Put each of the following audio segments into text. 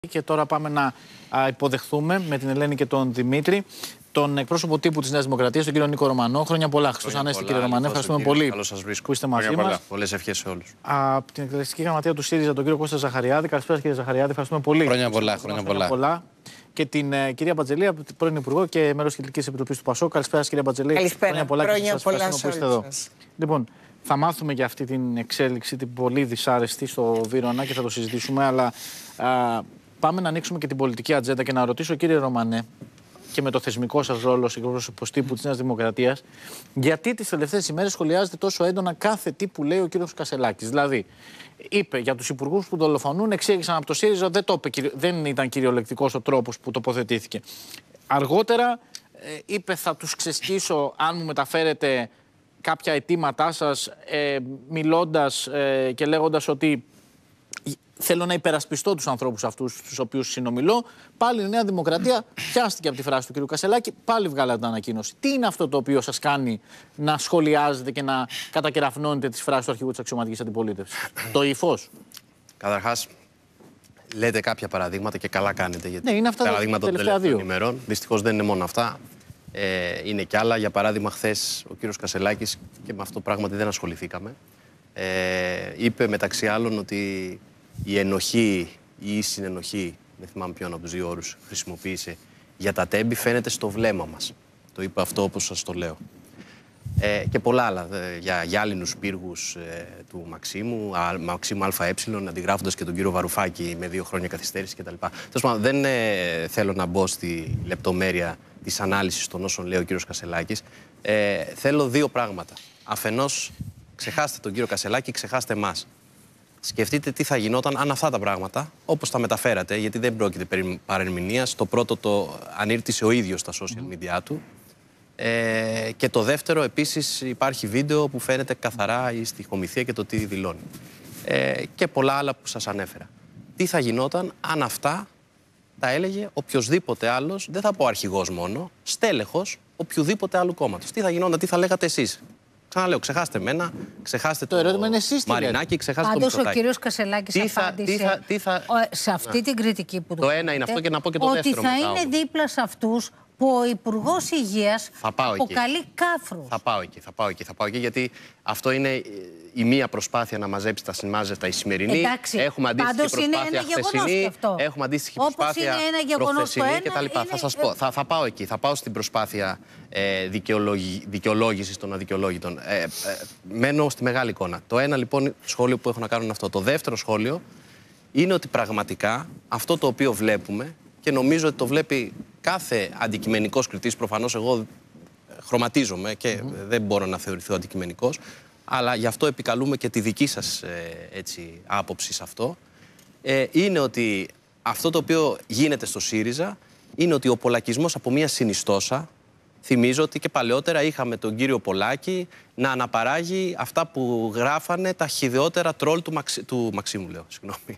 Και τώρα πάμε να υποδεχθούμε με την Ελένη και τον Δημήτρη τον εκπρόσωπο τύπου της Νέας Δημοκρατίας, τον κύριο Νίκο Ρωμανό. Χρόνια πολλά. Χριστός Ανέστη, κύριε Ρωμανέ. Ευχαριστούμε πολύ που είστε μαζί μας. Πολλές ευχές σε όλους. Από την εκτελεστική γραμματεία του ΣΥΡΙΖΑ, τον κύριο Κώστα Ζαχαριάδη. Καλησπέρα, κύριε Ζαχαριάδη. Ευχαριστούμε πολύ. Χρόνια πολλά. Και την κυρία Μπατζελή, πρώην Υπουργό και μέλος της Κεντρικής Επιτροπής του ΠΑΣΟΚ. Καλησπέρα, κυρία Μπατζελή. Καλησπέρα. Χρόνια πολλά που είστε εδώ. Λοιπόν, θα μάθουμε για αυτή την εξέλιξη, την πολύ δυσάρεστη στο Βύρωνα και θα το συζητήσουμε, αλλά πάμε να ανοίξουμε και την πολιτική ατζέντα και να ρωτήσω, κύριε Ρωμανέ, και με το θεσμικό σας ρόλο ως εκπρόσωπος τύπου της Νέας Δημοκρατίας, γιατί τις τελευταίες ημέρες σχολιάζεται τόσο έντονα κάθε τι που λέει ο κύριος Κασσελάκης. Δηλαδή, είπε για τους υπουργούς που δολοφονούν, εξήγησαν από το ΣΥΡΙΖΑ, δεν ήταν κυριολεκτικός ο τρόπος που τοποθετήθηκε. Αργότερα είπε, θα τους ξεσκίσω αν μου μεταφέρετε κάποια αιτήματά σας, μιλώντας και λέγοντας ότι θέλω να υπερασπιστώ τους ανθρώπους αυτούς τους οποίους συνομιλώ. Πάλι η Νέα Δημοκρατία πιάστηκε από τη φράση του κ. Κασσελάκη, πάλι βγάλατε την ανακοίνωση. Τι είναι αυτό το οποίο σας κάνει να σχολιάζετε και να κατακεραφνώνετε τις φράσεις του αρχηγού της αξιωματικής αντιπολίτευσης? Το ύφος? Καταρχάς, λέτε κάποια παραδείγματα και καλά κάνετε. Γιατί ναι, είναι αυτά παραδείγματα των τελευταίων ημερών. Δυστυχώς δεν είναι μόνο αυτά. Είναι κι άλλα. Για παράδειγμα, χθες ο κύριος Κασσελάκης, και με αυτό πράγματι δεν ασχοληθήκαμε, είπε μεταξύ άλλων ότι η ενοχή ή η συνενοχή, δεν θυμάμαι ποιον από τους δύο όρους χρησιμοποίησε, για τα τέμπη φαίνεται στο βλέμμα μας. Το είπε αυτό όπως σας το λέω. Και πολλά άλλα για γυάλινους πύργους του Μαξίμου ΑΕ, αντιγράφοντας και τον κύριο Βαρουφάκη με 2 χρόνια καθυστέρηση κτλ. Τέλος πάντων, δεν θέλω να μπω στη λεπτομέρεια της ανάλυσης των όσων λέει ο κύριος Κασσελάκης. Θέλω 2 πράγματα. Αφενός, ξεχάστε τον κύριο Κασσελάκη, ξεχάστε εμάς. Σκεφτείτε τι θα γινόταν αν αυτά τα πράγματα, όπως τα μεταφέρατε, γιατί δεν πρόκειται περί παρερμηνίας. Το πρώτο το ανήρτησε ο ίδιος στα social media του. Και το δεύτερο, επίσης, υπάρχει βίντεο που φαίνεται καθαρά η στοιχομηθεία και το τι δηλώνει. Και πολλά άλλα που σας ανέφερα. Τι θα γινόταν αν αυτά τα έλεγε οποιοσδήποτε άλλος, δεν θα πω αρχηγός μόνο, στέλεχος οποιοδήποτε άλλου κόμματος? Τι θα γινόταν, τι θα λέγατε εσείς? Ξαναλέω, ξεχάστε εμένα, ξεχάστε το Μαρινάκη, ξεχάστε το Μητσοτάκη. Πάντως ο κύριος Κασσελάκης απάντησε σε αυτή την κριτική που του κάνετε. Το ένα είναι αυτό και να πω και το δεύτερο μετά. Ότι θα είναι δίπλα σε αυτούς που ο Υπουργός Υγείας αποκαλεί κάφρους. Θα πάω εκεί, γιατί αυτό είναι η μία προσπάθεια να μαζέψει τα συμμάζευτα η σημερινή. Εντάξει, έχουμε αντίστοιχη προσπάθεια χθεσινή, έχουμε αντίστοιχη προσπάθεια προχθεσινή κτλ. Θα σας πω, θα πάω εκεί, θα πάω στην προσπάθεια δικαιολόγησης των αδικαιολόγητων. Μένω στη μεγάλη εικόνα. Το ένα λοιπόν σχόλιο που έχω να κάνω είναι αυτό. Το δεύτερο σχόλιο είναι ότι πραγματικά αυτό το οποίο βλέπουμε, και νομίζω ότι το βλέπει κάθε αντικειμενικός κριτής, προφανώς εγώ χρωματίζομαι και δεν μπορώ να θεωρηθώ αντικειμενικός, αλλά γι' αυτό επικαλούμε και τη δική σας άποψη σε αυτό, είναι ότι αυτό το οποίο γίνεται στο ΣΥΡΙΖΑ είναι ότι ο πολακισμός από μια συνιστόσα, θυμίζω ότι και παλαιότερα είχαμε τον κύριο Πολάκη να αναπαράγει αυτά που γράφανε τα χυδαιότερα τρόλ του Μαξίμου, λέω, συγγνώμη,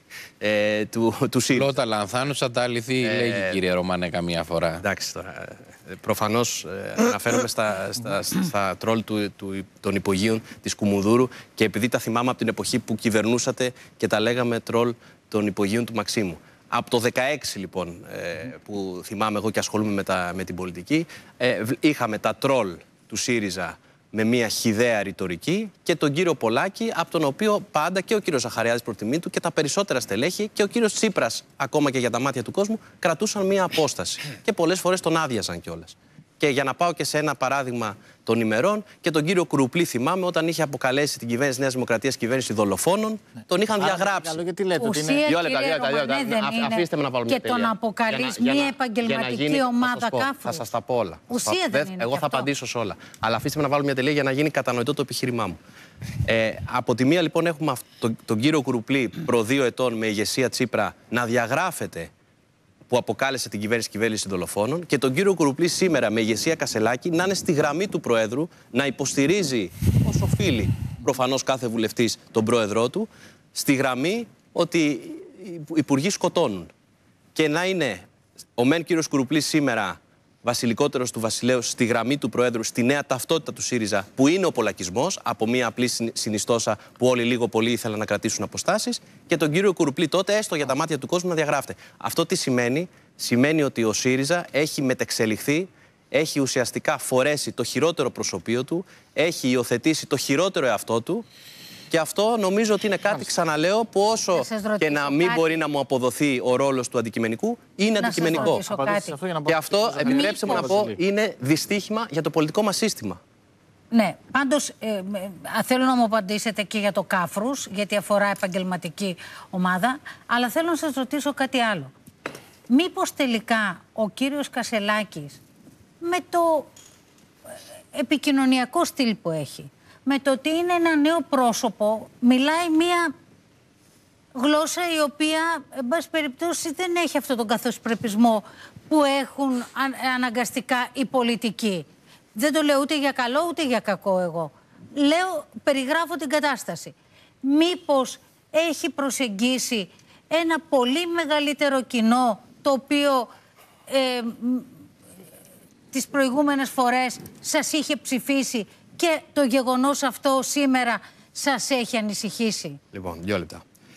του ΣΥΡΙΖΑ. Πρώτα λανθάνουσα, τα αληθή, λέγει, κύριε Ρωμανέ, καμία φορά. Εντάξει τώρα, προφανώς αναφέρομαι στα τρόλ των υπογείων της Κουμουνδούρου, και επειδή τα θυμάμαι από την εποχή που κυβερνούσατε και τα λέγαμε τρόλ των υπογείων του Μαξίμου. Από το 16 λοιπόν, που θυμάμαι εγώ και ασχολούμαι με την πολιτική, είχαμε τα τρόλ του ΣΥΡΙΖΑ με μια χυδαία ρητορική και τον κύριο Πολάκη, από τον οποίο πάντα και ο κύριος Ζαχαριάδης προτιμή του και τα περισσότερα στελέχη και ο κύριος Τσίπρας, ακόμα και για τα μάτια του κόσμου, κρατούσαν μια απόσταση και πολλές φορές τον άδειαζαν κιόλας. Και για να πάω και σε ένα παράδειγμα των ημερών, και τον κύριο Κουρουπλή θυμάμαι όταν είχε αποκαλέσει την κυβέρνηση Νέας Δημοκρατίας κυβέρνηση δολοφόνων, τον είχαν διαγράψει. Γιατί λέτε ότι είναι... Αφήστε με να βάλω μια τελεία. Και τον αποκαλείς μια επαγγελματική ομάδα κάφρου. Θα σας τα πω όλα. Ουσία δεν είναι. Εγώ θα απαντήσω σε όλα. Αλλά αφήστε με να βάλω μια τελεία για να γίνει κατανοητό το επιχείρημά μου. Από τη μία λοιπόν έχουμε τον κύριο Κουρουπλή προ 2 ετών με ηγεσία Τσίπρα να διαγράφεται, που αποκάλεσε την κυβέρνηση δολοφόνων, και τον κύριο Κουρουπλή σήμερα με ηγεσία Κασσελάκη να είναι στη γραμμή του Προέδρου, να υποστηρίζει, όσο οφείλει προφανώς κάθε βουλευτής, τον Πρόεδρό του, στη γραμμή ότι οι υπουργοί σκοτώνουν. Και να είναι ο μεν κύριος Κουρουπλής σήμερα βασιλικότερος του βασιλέως στη γραμμή του Προέδρου, στη νέα ταυτότητα του ΣΥΡΙΖΑ, που είναι ο πολλακισμός, από μια απλή συνιστόσα που όλοι λίγο πολύ ήθελαν να κρατήσουν αποστάσεις, και τον κύριο Κουρουπλή τότε, έστω για τα μάτια του κόσμου, να διαγράφεται. Αυτό τι σημαίνει? Σημαίνει ότι ο ΣΥΡΙΖΑ έχει μετεξελιχθεί, έχει ουσιαστικά φορέσει το χειρότερο προσωπείο του, έχει υιοθετήσει το χειρότερο εαυτό του. Και αυτό νομίζω ότι είναι κάτι, ξαναλέω, που όσο και να μην μπορεί να μου αποδοθεί ο ρόλος του αντικειμενικού, είναι αντικειμενικό. Και αυτό, επιτρέψτε μου να πω, είναι δυστύχημα για το πολιτικό μας σύστημα. Ναι, πάντως θέλω να μου απαντήσετε και για το Κάφρους, γιατί αφορά επαγγελματική ομάδα, αλλά θέλω να σας ρωτήσω κάτι άλλο. Μήπως τελικά ο κύριος Κασσελάκης, με το επικοινωνιακό στυλ που έχει, με το ότι είναι ένα νέο πρόσωπο, μιλάει μία γλώσσα η οποία, εν πάση περιπτώσει, δεν έχει αυτόν τον καθοσπρεπισμό που έχουν αναγκαστικά οι πολιτικοί. Δεν το λέω ούτε για καλό ούτε για κακό εγώ. Περιγράφω την κατάσταση. Μήπως έχει προσεγγίσει ένα πολύ μεγαλύτερο κοινό, το οποίο τις προηγούμενες φορές σας είχε ψηφίσει, και το γεγονός αυτό σήμερα σας έχει ανησυχήσει? Λοιπόν, 2 λεπτά.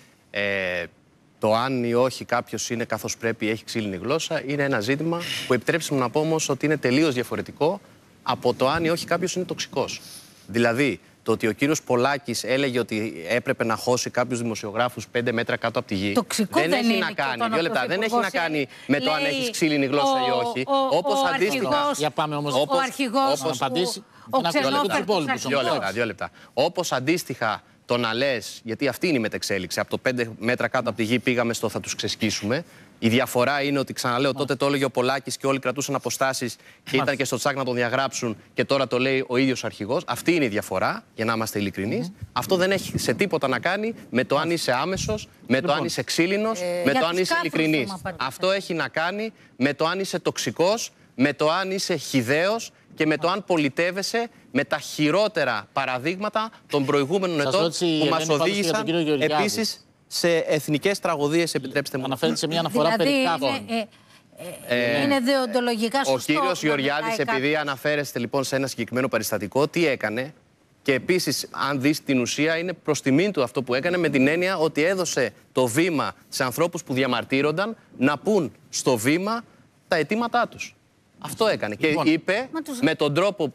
Το αν ή όχι κάποιος είναι καθώς πρέπει, έχει ξύλινη γλώσσα, είναι ένα ζήτημα που, επιτρέψτε μου να πω όμως, ότι είναι τελείως διαφορετικό από το αν ή όχι κάποιος είναι τοξικός. Δηλαδή, το ότι ο κύριος Πολάκης έλεγε ότι έπρεπε να χώσει κάποιους δημοσιογράφους 5 μέτρα κάτω από τη γη, τοξικό δεν έχει να κάνει, 2 λεπτά, δεν έχει να κάνει με το αν έχεις ξύλινη γλώσσα ή όχι. Όπως αντίστοιχα. Για πάμε όμως. Ο αρχηγός, ο ξενόφερτος. 2 λεπτά. Όπως αντίστοιχα το να λες, γιατί αυτή είναι η μετεξέλιξη, από το 5 μέτρα κάτω από τη γη πήγαμε στο θα τους ξεσκίσουμε. Η διαφορά είναι ότι, ξαναλέω, τότε το έλεγε ο Πολάκης και όλοι κρατούσαν αποστάσεις και ήταν και στο τσάκ να τον διαγράψουν, και τώρα το λέει ο ίδιος αρχηγός. Αυτή είναι η διαφορά, για να είμαστε ειλικρινείς. Αυτό δεν έχει σε τίποτα να κάνει με το αν είσαι άμεσος, με το αν είσαι ξύλινος, με το αν είσαι ειλικρινής. Αυτό έχει να κάνει με το αν είσαι τοξικός, με το αν είσαι χυδαίος και με το αν πολιτεύεσαι με τα χειρότερα παραδείγματα των προηγούμενων ετών που μας οδήγησαν επίσης σε εθνικές τραγωδίες, επιτρέψτε μου. Αναφέρεται σε μια αναφορά περί Κάφρων. Είναι δεοντολογικά σωστό. Ο κύριος Γεωργιάδης, επειδή αναφέρεστε λοιπόν σε ένα συγκεκριμένο περιστατικό, τι έκανε? Και επίσης, αν δεις την ουσία, είναι προς τιμήν του αυτό που έκανε, με την έννοια ότι έδωσε το βήμα σε ανθρώπους που διαμαρτύρονταν να πούν στο βήμα τα αιτήματά τους. Αυτό έκανε. Και είπε με τον τρόπο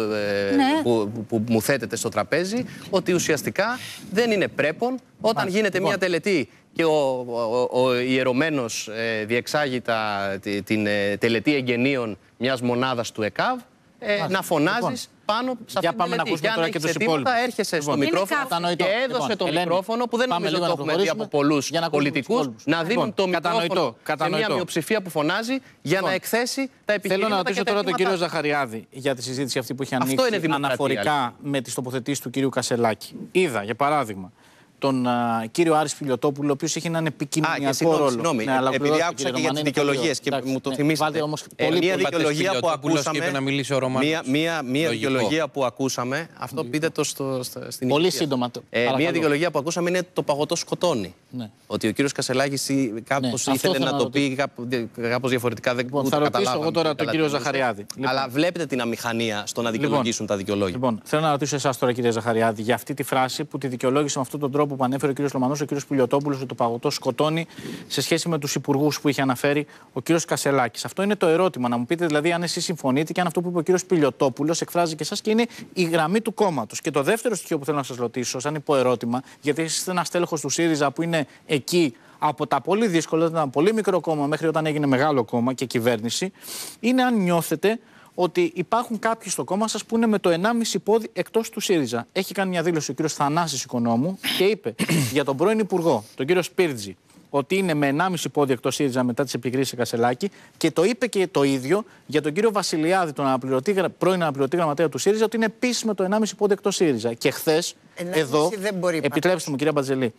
που μου θέτεται στο τραπέζι, ότι ουσιαστικά δεν είναι πρέπον όταν γίνεται μια τελετή και ο ιερωμένος διεξάγει την τελετή εγγενείων μιας μονάδας του ΕΚΑΒ, να φωνάζεις πάνω σε αυτήν την τελετή. Και αν έχεις αιτήματα, έρχεσαι στο μικρόφωνο και έδωσε το μικρόφωνο, που δεν νομίζω ότι το έχουμε δει από πολλούς πολιτικούς, να δίνουν το μικρόφωνο σε μια μειοψηφία που φωνάζει για να εκθέσει τα επιχειρήματα. Θέλω να ρωτήσω τώρα τον κύριο Ζαχαριάδη για τη συζήτηση αυτή που έχει ανοίξει αναφορικά με τις τοποθετήσεις του κυρίου Κασσελάκη. Είδα, για παράδειγμα, τον κύριο Άρη Σπηλιωτόπουλο, ο οποίος έχει έναν επικοινωνιακό ρόλο. Συγγνώμη, επειδή άκουσα και για τις δικαιολογίες και μου το θυμίσατε. Μια δικαιολογία που ακούσαμε. Μια δικαιολογία που ακούσαμε. Αυτό πείτε το στην πολύ σύντομα. Μια δικαιολογία που ακούσαμε είναι το παγωτό σκοτώνει. Ότι ο κύριος Κασσελάκης κάπως ήθελε να το πει κάπως διαφορετικά. Θα ρωτήσω εγώ τώρα τον κύριο Ζαχαριάδη. Αλλά βλέπετε την αμηχανία στο να δικαιολογήσουν τα δικαιολόγια. Λοιπόν, θέλω να ρωτήσω εσάς τώρα, κύριε Ζαχαριάδη, για αυτή τη φράση που τη δικαιολόγησε με αυτόν τον τρόπο που ανέφερε ο κύριος Λομανός, ο κύριος Σπηλιωτόπουλος, ότι το παγωτό σκοτώνει, σε σχέση με τους υπουργούς που είχε αναφέρει ο κύριος Κασσελάκης. Αυτό είναι το ερώτημα. Να μου πείτε δηλαδή αν εσείς συμφωνείτε και αν αυτό που είπε ο κύριος Σπηλιωτόπουλος εκφράζει και εσάς και είναι η γραμμή του κόμματος. Και το δεύτερο στοιχείο που θέλω να σας ρωτήσω, σαν υποερώτημα, γιατί εσείς είστε ένας τέλεχος του ΣΥΡΙΖΑ που είναι εκεί από τα πολύ δύσκολα, ήταν ένα πολύ μικρό κόμμα μέχρι όταν έγινε μεγάλο κόμμα και κυβέρνηση, είναι αν νιώθετε ότι υπάρχουν κάποιοι στο κόμμα σας που είναι με το 1,5 πόδι εκτός του ΣΥΡΙΖΑ. Έχει κάνει μια δήλωση ο κύριος Θανάσης Οικονόμου και είπε για τον πρώην Υπουργό, τον κύριο Σπίρτζη, ότι είναι με 1,5 πόδι εκτός ΣΥΡΙΖΑ μετά τις επικρίσεις σε Κασσελάκη, και το είπε και το ίδιο για τον κύριο Βασιλιάδη, τον πρώην αναπληρωτή γραμματέα του ΣΥΡΙΖΑ, ότι είναι επίσης με το 1,5 πόδι εκτός ΣΥΡΙΖΑ. Και χθες, εδώ, επιτρέψτε μου κυρία Μπατζελή,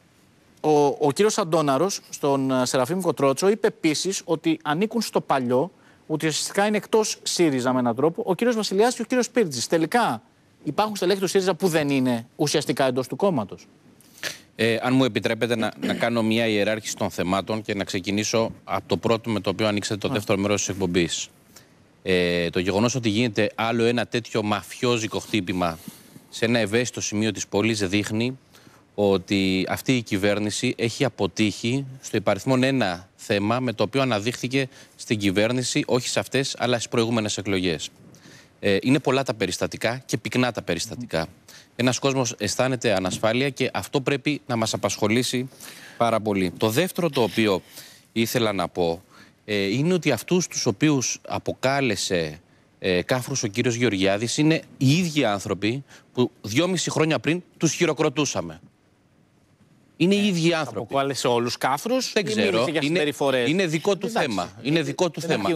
ο κύριος Αντώναρος στον Σεραφείμ Κοτρότσο είπε επίσης ότι ανήκουν στο παλιό, ότι ουσιαστικά είναι εκτός ΣΥΡΙΖΑ με έναν τρόπο, ο κύριος Βασιλιάδης και ο κύριος Σπίρτζης. Τελικά υπάρχουν στελέχη του ΣΥΡΙΖΑ που δεν είναι ουσιαστικά εντός του κόμματος. Αν μου επιτρέπετε να κάνω μια ιεράρχηση των θεμάτων και να ξεκινήσω από το πρώτο με το οποίο ανοίξατε το δεύτερο μέρος της εκπομπής. Το γεγονός ότι γίνεται άλλο ένα τέτοιο μαφιόζικο χτύπημα σε ένα ευαίσθητο σημείο της πόλης δείχνει ότι αυτή η κυβέρνηση έχει αποτύχει στο υπαριθμόν ένα θέμα με το οποίο αναδείχθηκε στην κυβέρνηση, όχι σε αυτές αλλά στις προηγούμενες εκλογές. Είναι πολλά τα περιστατικά και πυκνά τα περιστατικά. Ένας κόσμος αισθάνεται ανασφάλεια και αυτό πρέπει να μας απασχολήσει πάρα πολύ. Το δεύτερο το οποίο ήθελα να πω είναι ότι αυτούς τους οποίους αποκάλεσε κάφρους ο κύριος Γεωργιάδης είναι οι ίδιοι άνθρωποι που 2,5 χρόνια πριν τους χειροκροτούσαμε. Είναι οι ίδιοι άνθρωποι. Αποκάλεσε όλους κάφρους. Δεν ξέρω. Είναι δικό του θέμα. Είναι δικό του θέμα.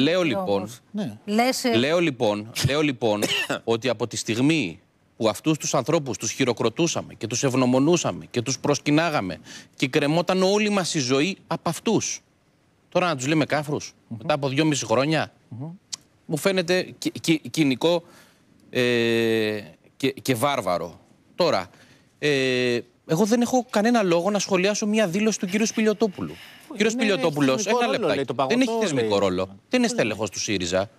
Λέω λοιπόν ότι από τη στιγμή που αυτούς τους ανθρώπους τους χειροκροτούσαμε και τους ευγνωμονούσαμε και τους προσκυνάγαμε και κρεμόταν όλη μας η ζωή από αυτούς, τώρα να τους λέμε κάφρους μετά από 2,5 χρόνια, μου φαίνεται κοινικό και βάρβαρο. Τώρα, εγώ δεν έχω κανένα λόγο να σχολιάσω μια δήλωση του κύριου Σπηλιοτόπουλου. Ο κύριος Σπηλιοτόπουλος, ένα λεπτάκι, δεν έχει θεσμικό ρόλο. Δεν είναι στέλεχος του ΣΥΡΙΖΑ.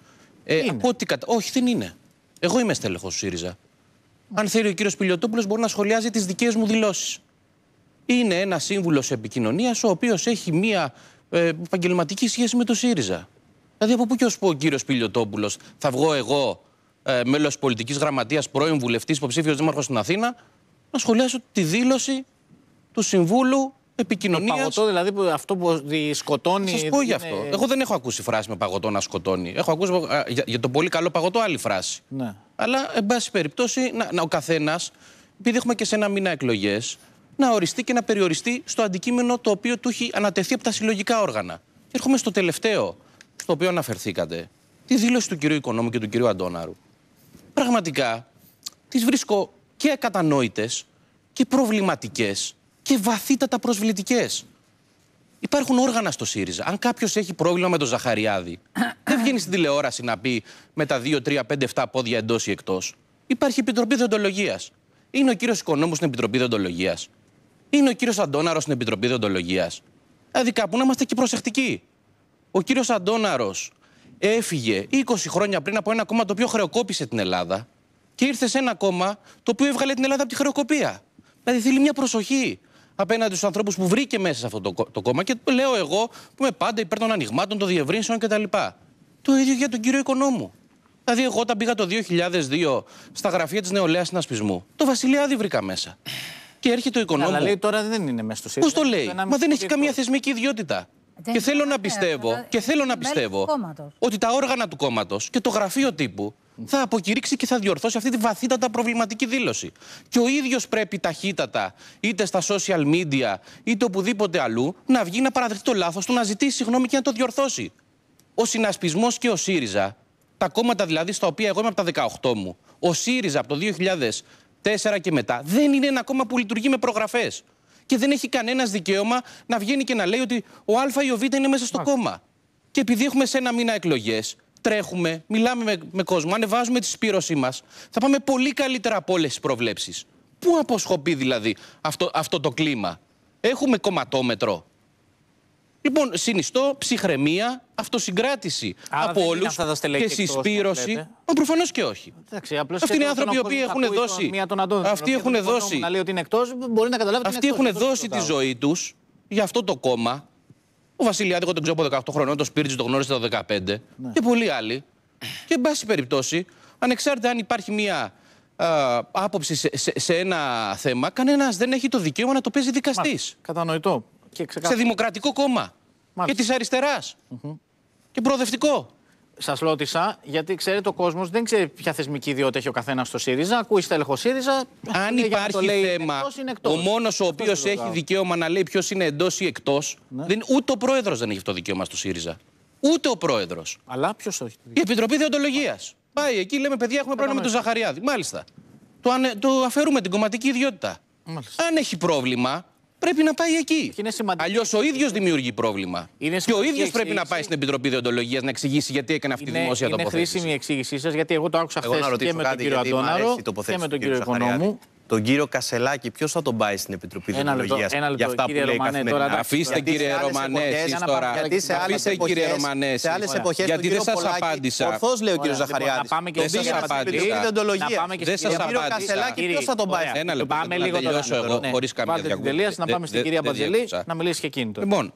Όχι, δεν είναι. Εγώ είμαι στέλεχος του ΣΥΡΙΖΑ. Αν θέλει ο κύριος Σπηλιοτόπουλος μπορεί να σχολιάζει τις δικές μου δηλώσεις. Είναι ένας σύμβουλος επικοινωνίας ο οποίος έχει μια επαγγελματική σχέση με το ΣΥΡΙΖΑ. Δηλαδή από πού και ως πω ο κύριος Σπηλιοτόπουλος θα βγω εγώ, μέλος πολιτικής γραμματείας, πρώην βουλευτής, υποψήφιος δήμαρχος στην Αθήνα, να σχολιάσω τη δήλωση του Συμβούλου Επικοινωνίας. Το παγωτό δηλαδή, αυτό που σκοτώνει. Θα σας πω γι' αυτό. Εγώ δεν έχω ακούσει φράση με παγωτό να σκοτώνει. Έχω ακούσει για το πολύ καλό παγωτό άλλη φράση. Ναι. Αλλά, εν πάση περιπτώσει, ο καθένας, επειδή έχουμε και σε ένα μήνα εκλογές, να οριστεί και να περιοριστεί στο αντικείμενο το οποίο του έχει ανατεθεί από τα συλλογικά όργανα. Και έρχομαι στο τελευταίο, στο οποίο αναφερθήκατε, τη δήλωση του κυρίου Οικονόμου και του κυρίου Αντώναρου. Πραγματικά τις βρίσκω και ακατανόητες και προβληματικές και βαθύτατα προσβλητικές. Υπάρχουν όργανα στο ΣΥΡΙΖΑ. Αν κάποιος έχει πρόβλημα με τον Ζαχαριάδη, δεν βγαίνει στην τηλεόραση να πει με τα 2, 3, 5, 7 πόδια εντός ή εκτός. Υπάρχει Επιτροπή Δεοντολογίας. Είναι ο κύριος Οικονόμου στην Επιτροπή Δεοντολογίας. Είναι ο κύριος Αντώναρος στην Επιτροπή Δεοντολογίας. Δηλαδή κάπου να είμαστε και προσεκτικοί. Ο κύριος Αντώναρος έφυγε 20 χρόνια πριν από ένα κόμμα το οποίο χρεοκόπησε την Ελλάδα και ήρθε σε ένα κόμμα το οποίο έβγαλε την Ελλάδα από τη χρεοκοπία. Δηλαδή θέλει μια προσοχή απέναντι στους ανθρώπους που βρήκε μέσα σε αυτό το κόμμα και λέω εγώ που είμαι πάντα υπέρ των ανοιγμάτων, των διευρύνσεων κτλ. Το ίδιο για τον κύριο Οικονόμου. Δηλαδή, εγώ όταν πήγα το 2002 στα γραφεία της Νεολαίας Συνασπισμού, το Βασιλιάδη βρήκα μέσα. Και έρχεται ο Οικονόμου. Αλλά λέει τώρα δεν είναι μέσα στο ΣΥΡΙΖΑ. Πώς το λέει? Μα δεν έχει καμία θεσμική ιδιότητα. Και θέλω να πιστεύω ότι τα όργανα του κόμματος και το γραφείο τύπου θα αποκηρύξει και θα διορθώσει αυτή τη βαθύτατα προβληματική δήλωση. Και ο ίδιος πρέπει ταχύτατα, είτε στα social media, είτε οπουδήποτε αλλού, να βγει να παραδεχτεί το λάθος του, να ζητήσει συγγνώμη και να το διορθώσει. Ο Συνασπισμός και ο ΣΥΡΙΖΑ, τα κόμματα δηλαδή στα οποία εγώ είμαι από τα 18 μου, ο ΣΥΡΙΖΑ από το 2004 και μετά, δεν είναι ένα κόμμα που λειτουργεί με προγραφές. Και δεν έχει κανένας δικαίωμα να βγαίνει και να λέει ότι ο Α ή ο Β είναι μέσα στο κόμμα. Και επειδή έχουμε σε ένα μήνα εκλογές, τρέχουμε, μιλάμε με κόσμο, ανεβάζουμε τη συσπήρωσή μας, θα πάμε πολύ καλύτερα από όλες τις προβλέψεις. Πού αποσκοπεί δηλαδή αυτό το κλίμα? Έχουμε κομματόμετρο? Λοιπόν, συνιστώ ψυχραιμία, αυτοσυγκράτηση από όλους και συσπήρωση. Μα προφανώς και όχι. Εντάξει, αυτοί είναι άνθρωποι οι οποίοι έχουν δώσει. Αυτοί έχουν δώσει. Να λέει ότι είναι εκτός, μπορεί να καταλάβει. Αυτοί έχουν δώσει τη ζωή τους για αυτό το κόμμα. Ο Βασιλιάδη, εγώ τον ξέρω από 18 χρονών, το Σπίριτζ το γνώρισε το 15 και πολλοί άλλοι. Και εν πάση περιπτώσει, ανεξάρτητα αν υπάρχει μία άποψη σε ένα θέμα, κανένας δεν έχει το δικαίωμα να το παίζει δικαστής. Κατανοητό. Σε δημοκρατικό κόμμα. Και της αριστεράς. Και προοδευτικό. Σας ρώτησα, γιατί ξέρετε ο κόσμος δεν ξέρει ποια θεσμική ιδιότητα έχει ο καθένας στο ΣΥΡΙΖΑ. Ακούει στέλεχο ΣΥΡΙΖΑ. Αν υπάρχει θέμα, ο μόνος ο οποίος έχει δικαίωμα να λέει ποιος είναι εντός ή εκτός, ούτε ο πρόεδρος δεν έχει αυτό το δικαίωμα στο ΣΥΡΙΖΑ. Ούτε ο πρόεδρος. Αλλά ποιος το έχει? Η Επιτροπή Δεοντολογίας. Πάει εκεί, λέμε παιδιά, έχουμε πρόβλημα με τον Ζαχαριάδη. Μάλιστα. Το αφαιρούμε την κομματική ιδιότητα. Αν έχει πρόβλημα, πρέπει να πάει εκεί. Αλλιώς ο ίδιος δημιουργεί πρόβλημα. Και ο ίδιος πρέπει να πάει στην Επιτροπή Δεοντολογίας να εξηγήσει γιατί έκανε αυτή τη δημόσια τοποθέτηση. Είναι χρήσιμη η εξήγησή σας, γιατί εγώ το άκουσα χθες και με τον κύριο Αντώναρο και με τον κύριο Οικονόμου. τον κύριο Κασελάκη, ποιος θα τον πάει στην Επιτροπή Δημιουργίας για αυτά που λέει καθημερινά? Αφήστε, κύριε Ρωμανέ, εσείς τώρα. Αφήστε, κύριε Ρομανέ, γιατί δεν σας απάντησα. Ορθώς λέει ο κύριος Ζαχαριάδης. Δεν σας απάντησα. Δεν σας απάντησα. Ποιος θα τον πάει? Ένα λεπτό, να τελειώσω εγώ χωρίς καμία διακοπή. Να πάμε στην κυρία Μπατζελή να μιλήσει και εκείνη. Λοιπόν,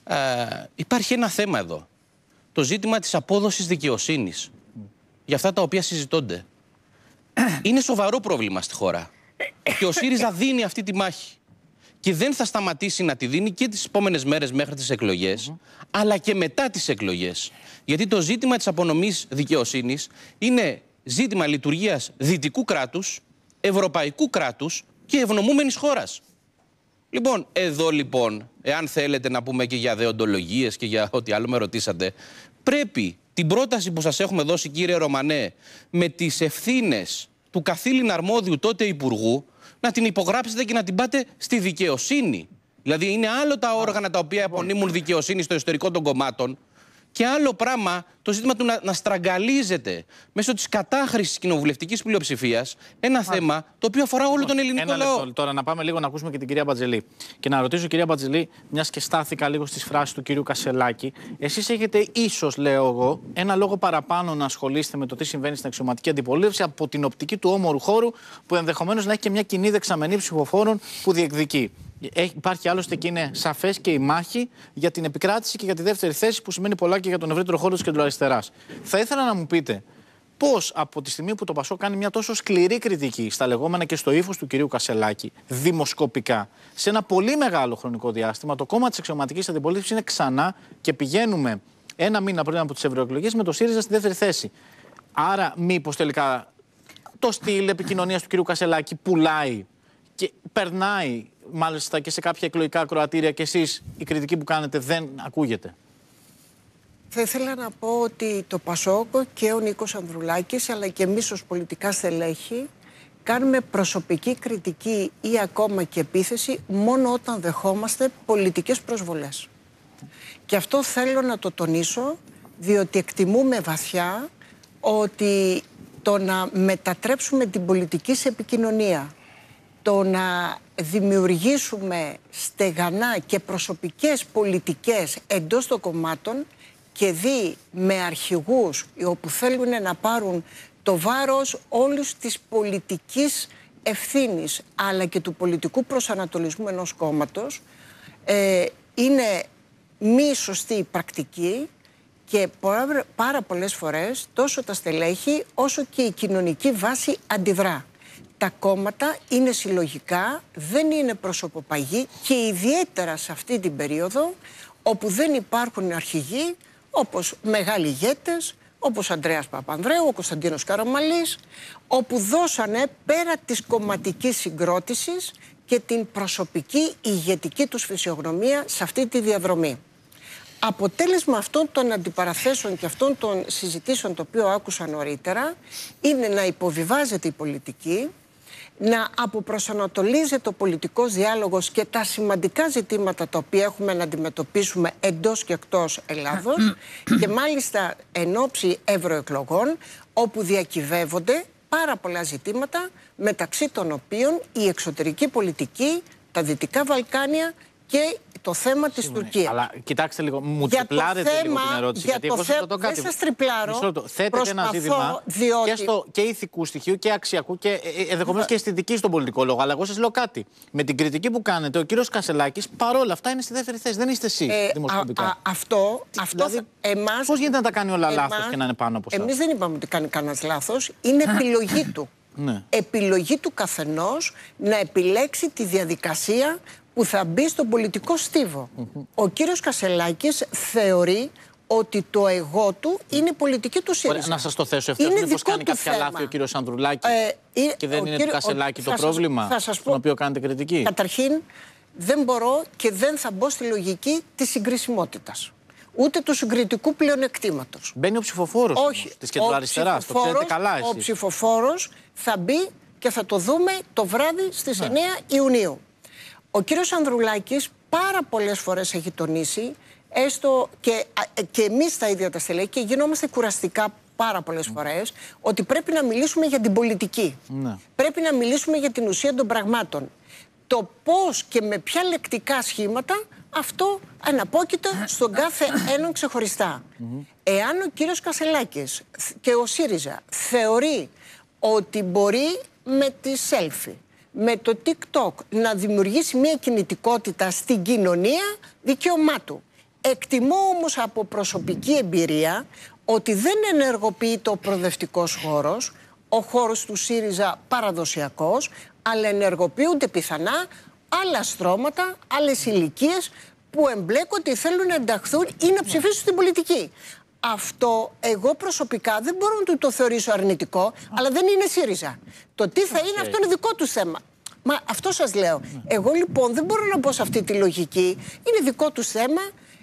υπάρχει ένα θέμα εδώ. Το ζήτημα της απόδοσης δικαιοσύνης για αυτά τα οποία συζητώνται. Είναι σοβαρό πρόβλημα στη χώρα. Και ο ΣΥΡΙΖΑ δίνει αυτή τη μάχη. Και δεν θα σταματήσει να τη δίνει και τις επόμενες μέρες μέχρι τις εκλογές, αλλά και μετά τις εκλογές. Γιατί το ζήτημα της απονομής δικαιοσύνης είναι ζήτημα λειτουργίας δυτικού κράτους, ευρωπαϊκού κράτους και ευνομούμενης χώρας. Λοιπόν, εδώ λοιπόν, εάν θέλετε να πούμε και για δεοντολογίες και για ό,τι άλλο με ρωτήσατε, πρέπει την πρόταση που σας έχουμε δώσει, κύριε Ρωμανέ, με τις ευθύνες του καθήλυν αρμόδιου τότε Υπουργού, να την υπογράψετε και να την πάτε στη δικαιοσύνη. Δηλαδή, είναι άλλο τα όργανα τα οποία απονείμουν δικαιοσύνη στο εσωτερικό των κομμάτων, και άλλο πράγμα το ζήτημα του να στραγγαλίζεται μέσω της κατάχρησης κοινοβουλευτικής πλειοψηφίας ένα θέμα το οποίο αφορά όλο τον ελληνικό λαό. Τώρα να πάμε λίγο να ακούσουμε και την κυρία Μπατζελή. Και να ρωτήσω, κυρία Μπατζελή, μιας και στάθηκα λίγο στις φράσεις του κυρίου Κασελάκη, εσείς έχετε ίσως, λέω εγώ, ένα λόγο παραπάνω να ασχολείστε με το τι συμβαίνει στην αξιωματική αντιπολίτευση από την οπτική του όμορου χώρου, που ενδεχομένως να έχει και μια κοινή δεξαμενή ψηφοφόρων που διεκδικεί. Υπάρχει άλλωστε και είναι σαφές και η μάχη για την επικράτηση και για τη δεύτερη θέση, που σημαίνει πολλά και για τον ευρύτερο χώρο της κεντροαριστεράς. Θα ήθελα να μου πείτε πώς από τη στιγμή που το Πασόκ κάνει μια τόσο σκληρή κριτική στα λεγόμενα και στο ύφος του κυρίου Κασελάκη, δημοσκοπικά, σε ένα πολύ μεγάλο χρονικό διάστημα, το κόμμα της αξιωματικής αντιπολίτευσης είναι ξανά και πηγαίνουμε ένα μήνα πριν από τις ευρωεκλογές με το ΣΥΡΙΖΑ στη δεύτερη θέση. Άρα, μήπως τελικά το στυλ επικοινωνίας του κυρίου Κασελάκη πουλάει και περνάει μάλιστα και σε κάποια εκλογικά ακροατήρια, και εσείς η κριτική που κάνετε δεν ακούγεται? Θα ήθελα να πω ότι το Πασόκ και ο Νίκος Ανδρουλάκης, αλλά και εμείς ως πολιτικά στελέχη, κάνουμε προσωπική κριτική ή ακόμα και επίθεση μόνο όταν δεχόμαστε πολιτικές προσβολές. Και αυτό θέλω να το τονίσω, διότι εκτιμούμε βαθιά ότι το να μετατρέψουμε την πολιτική σε επικοινωνία, το να δημιουργήσουμε στεγανά και προσωπικές πολιτικές εντός των κομμάτων και δει με αρχηγούς όπου θέλουν να πάρουν το βάρος όλης της πολιτικής ευθύνης αλλά και του πολιτικού προσανατολισμού ενός κόμματος, είναι μη σωστή πρακτική και πάρα πολλές φορές τόσο τα στελέχη όσο και η κοινωνική βάση αντιδρά. Τα κόμματα είναι συλλογικά, δεν είναι προσωποπαγή και ιδιαίτερα σε αυτή την περίοδο όπου δεν υπάρχουν αρχηγοί όπως μεγάλοι ηγέτες, όπως ο Ανδρέας Παπανδρέου, ο Κωνσταντίνος Καραμανλής, όπου δώσανε πέρα της κομματικής συγκρότησης και την προσωπική ηγετική τους φυσιογνωμία σε αυτή τη διαδρομή. Αποτέλεσμα αυτών των αντιπαραθέσεων και αυτών των συζητήσεων το οποίο άκουσα νωρίτερα είναι να υποβιβάζεται η πολιτική, να αποπροσανατολίζεται ο πολιτικός διάλογος και τα σημαντικά ζητήματα τα οποία έχουμε να αντιμετωπίσουμε εντός και εκτός Ελλάδος και μάλιστα εν ώψη ευρωεκλογών, όπου διακυβεύονται πάρα πολλά ζητήματα, μεταξύ των οποίων η εξωτερική πολιτική, τα Δυτικά Βαλκάνια και το θέμα της Τουρκίας. Αλλά κοιτάξτε λίγο, μου τριπλάρετε λίγο την ερώτηση. Γιατί δεν σας τριπλάρω. Θέτετε ένα ζήτημα και ηθικού στοιχείου και αξιακού και ενδεχομένως και αισθητική στον πολιτικό λόγο. Αλλά εγώ σας λέω κάτι. Με την κριτική που κάνετε, ο κύριος Κασελάκης παρόλα αυτά είναι στη δεύτερη θέση. Δεν είστε εσείς δημοσκοπικά. Δηλαδή, πώς γίνεται να τα κάνει όλα λάθος και να είναι πάνω από εσάς? Εμείς δεν είπαμε ότι κάνει κανένας λάθος. Είναι επιλογή του. Ναι. Επιλογή του καθενός να επιλέξει τη διαδικασία που θα μπει στον πολιτικό στίβο. Ο κύριος Κασελάκης θεωρεί ότι το εγώ του είναι η πολιτική του ΣΥΡΙΖΑ. Ωραία, να σας το θέσω ευθέως, μήπως κάνει κάποια λάθη ο κύριος Ανδρουλάκης και δεν είναι του Κασελάκη το πρόβλημα στον οποίο κάνετε κριτική? Καταρχήν, δεν μπορώ και δεν θα μπω στη λογική της συγκρισιμότητας. Ούτε του συγκριτικού πλεονεκτήματος. Μπαίνει ο ψηφοφόρος της κεντροαριστεράς, το ξέρετε καλά εσείς. Ο ψηφοφόρος θα μπει και θα το δούμε το βράδυ στις 9 Ιουνίου. Ο κύριος Ανδρουλάκης πάρα πολλές φορές έχει τονίσει, έστω και εμείς τα ίδια τα στελέχη, και γινόμαστε κουραστικά πάρα πολλές φορές, ότι πρέπει να μιλήσουμε για την πολιτική. Ναι. Πρέπει να μιλήσουμε για την ουσία των πραγμάτων. Το πώς και με ποια λεκτικά σχήματα, αυτό αναπόκειται στον κάθε έναν ξεχωριστά. Εάν ο κύριος Κασελάκης και ο ΣΥΡΙΖΑ θεωρεί ότι μπορεί με τη selfie, με το TikTok να δημιουργήσει μια κινητικότητα στην κοινωνία, δικαίωμά του. Εκτιμώ όμως από προσωπική εμπειρία ότι δεν ενεργοποιείται ο προοδευτικός χώρος, ο χώρος του ΣΥΡΙΖΑ παραδοσιακός, αλλά ενεργοποιούνται πιθανά άλλα στρώματα, άλλες ηλικίες που εμπλέκονται ή θέλουν να ενταχθούν ή να ψηφίσουν στην πολιτική. Αυτό εγώ προσωπικά δεν μπορώ να το θεωρήσω αρνητικό, αλλά δεν είναι ΣΥΡΙΖΑ. Το τι θα είναι, αυτό είναι δικό του θέμα. Μα αυτό σας λέω. Εγώ λοιπόν δεν μπορώ να μπω σε αυτή τη λογική. Είναι δικό του θέμα.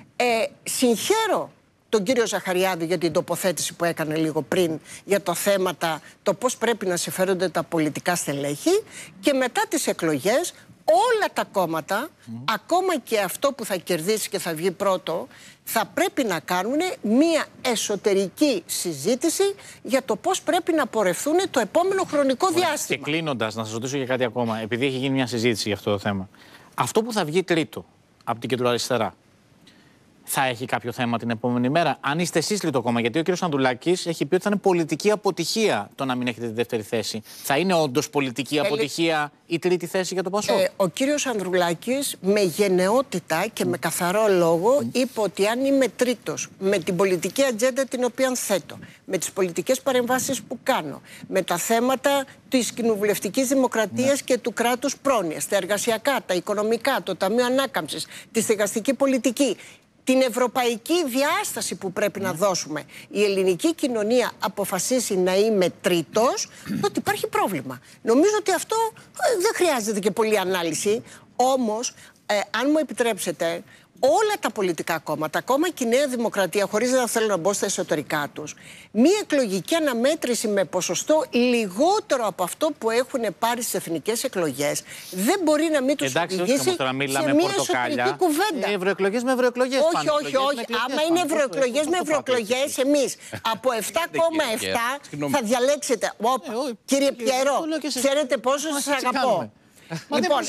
Συγχαίρω τον κύριο Ζαχαριάδη για την τοποθέτηση που έκανε λίγο πριν για το θέματα, το πώς πρέπει να συμφέρονται τα πολιτικά στελέχη, και μετά τις εκλογές όλα τα κόμματα, ακόμα και αυτό που θα κερδίσει και θα βγει πρώτο, θα πρέπει να κάνουν μία εσωτερική συζήτηση για το πώς πρέπει να πορευθούν το επόμενο χρονικό διάστημα. Και κλείνοντας, να σας ρωτήσω για κάτι ακόμα, επειδή έχει γίνει μια συζήτηση για αυτό το θέμα. Αυτό που θα βγει τρίτο από την κεντροαριστερά, θα έχει κάποιο θέμα την επόμενη μέρα? Αν είστε εσείς τρίτο κόμμα, γιατί ο κ. Ανδρουλάκης έχει πει ότι θα είναι πολιτική αποτυχία το να μην έχετε τη δεύτερη θέση. Θα είναι όντως πολιτική αποτυχία η τρίτη θέση για το ΠΑΣΟΚ? Ο κύριος Ανδρουλάκης με γενναιότητα και με καθαρό λόγο είπε ότι αν είμαι τρίτος με την πολιτική ατζέντα την οποία θέτω, με τις πολιτικές παρεμβάσεις που κάνω, με τα θέματα της κοινοβουλευτικής δημοκρατίας και του κράτους πρόνοιας, τα εργασιακά, τα οικονομικά, το Ταμείο Ανάκαμψης, τη στεγαστική πολιτική, την ευρωπαϊκή διάσταση που πρέπει να δώσουμε, η ελληνική κοινωνία αποφασίσει να είμαι τρίτος, τότε υπάρχει πρόβλημα. Νομίζω ότι αυτό δεν χρειάζεται και πολλή ανάλυση. Όμως, αν μου επιτρέψετε, όλα τα πολιτικά κόμματα, ακόμα και η Νέα Δημοκρατία, χωρίς να θέλω να μπω στα εσωτερικά τους, μία εκλογική αναμέτρηση με ποσοστό λιγότερο από αυτό που έχουν πάρει στις εθνικές εκλογές, δεν μπορεί να μην τους οδηγήσει σε μία εσωτερική κουβέντα. Ευρωεκλογές με ευρωεκλογές. Όχι. Άμα είναι ευρωεκλογές με ευρωεκλογές, εμείς από 7,7 θα διαλέξετε. Κύριε Πιέρο, ξέρετε πόσο σας αγαπώ. Λοιπόν,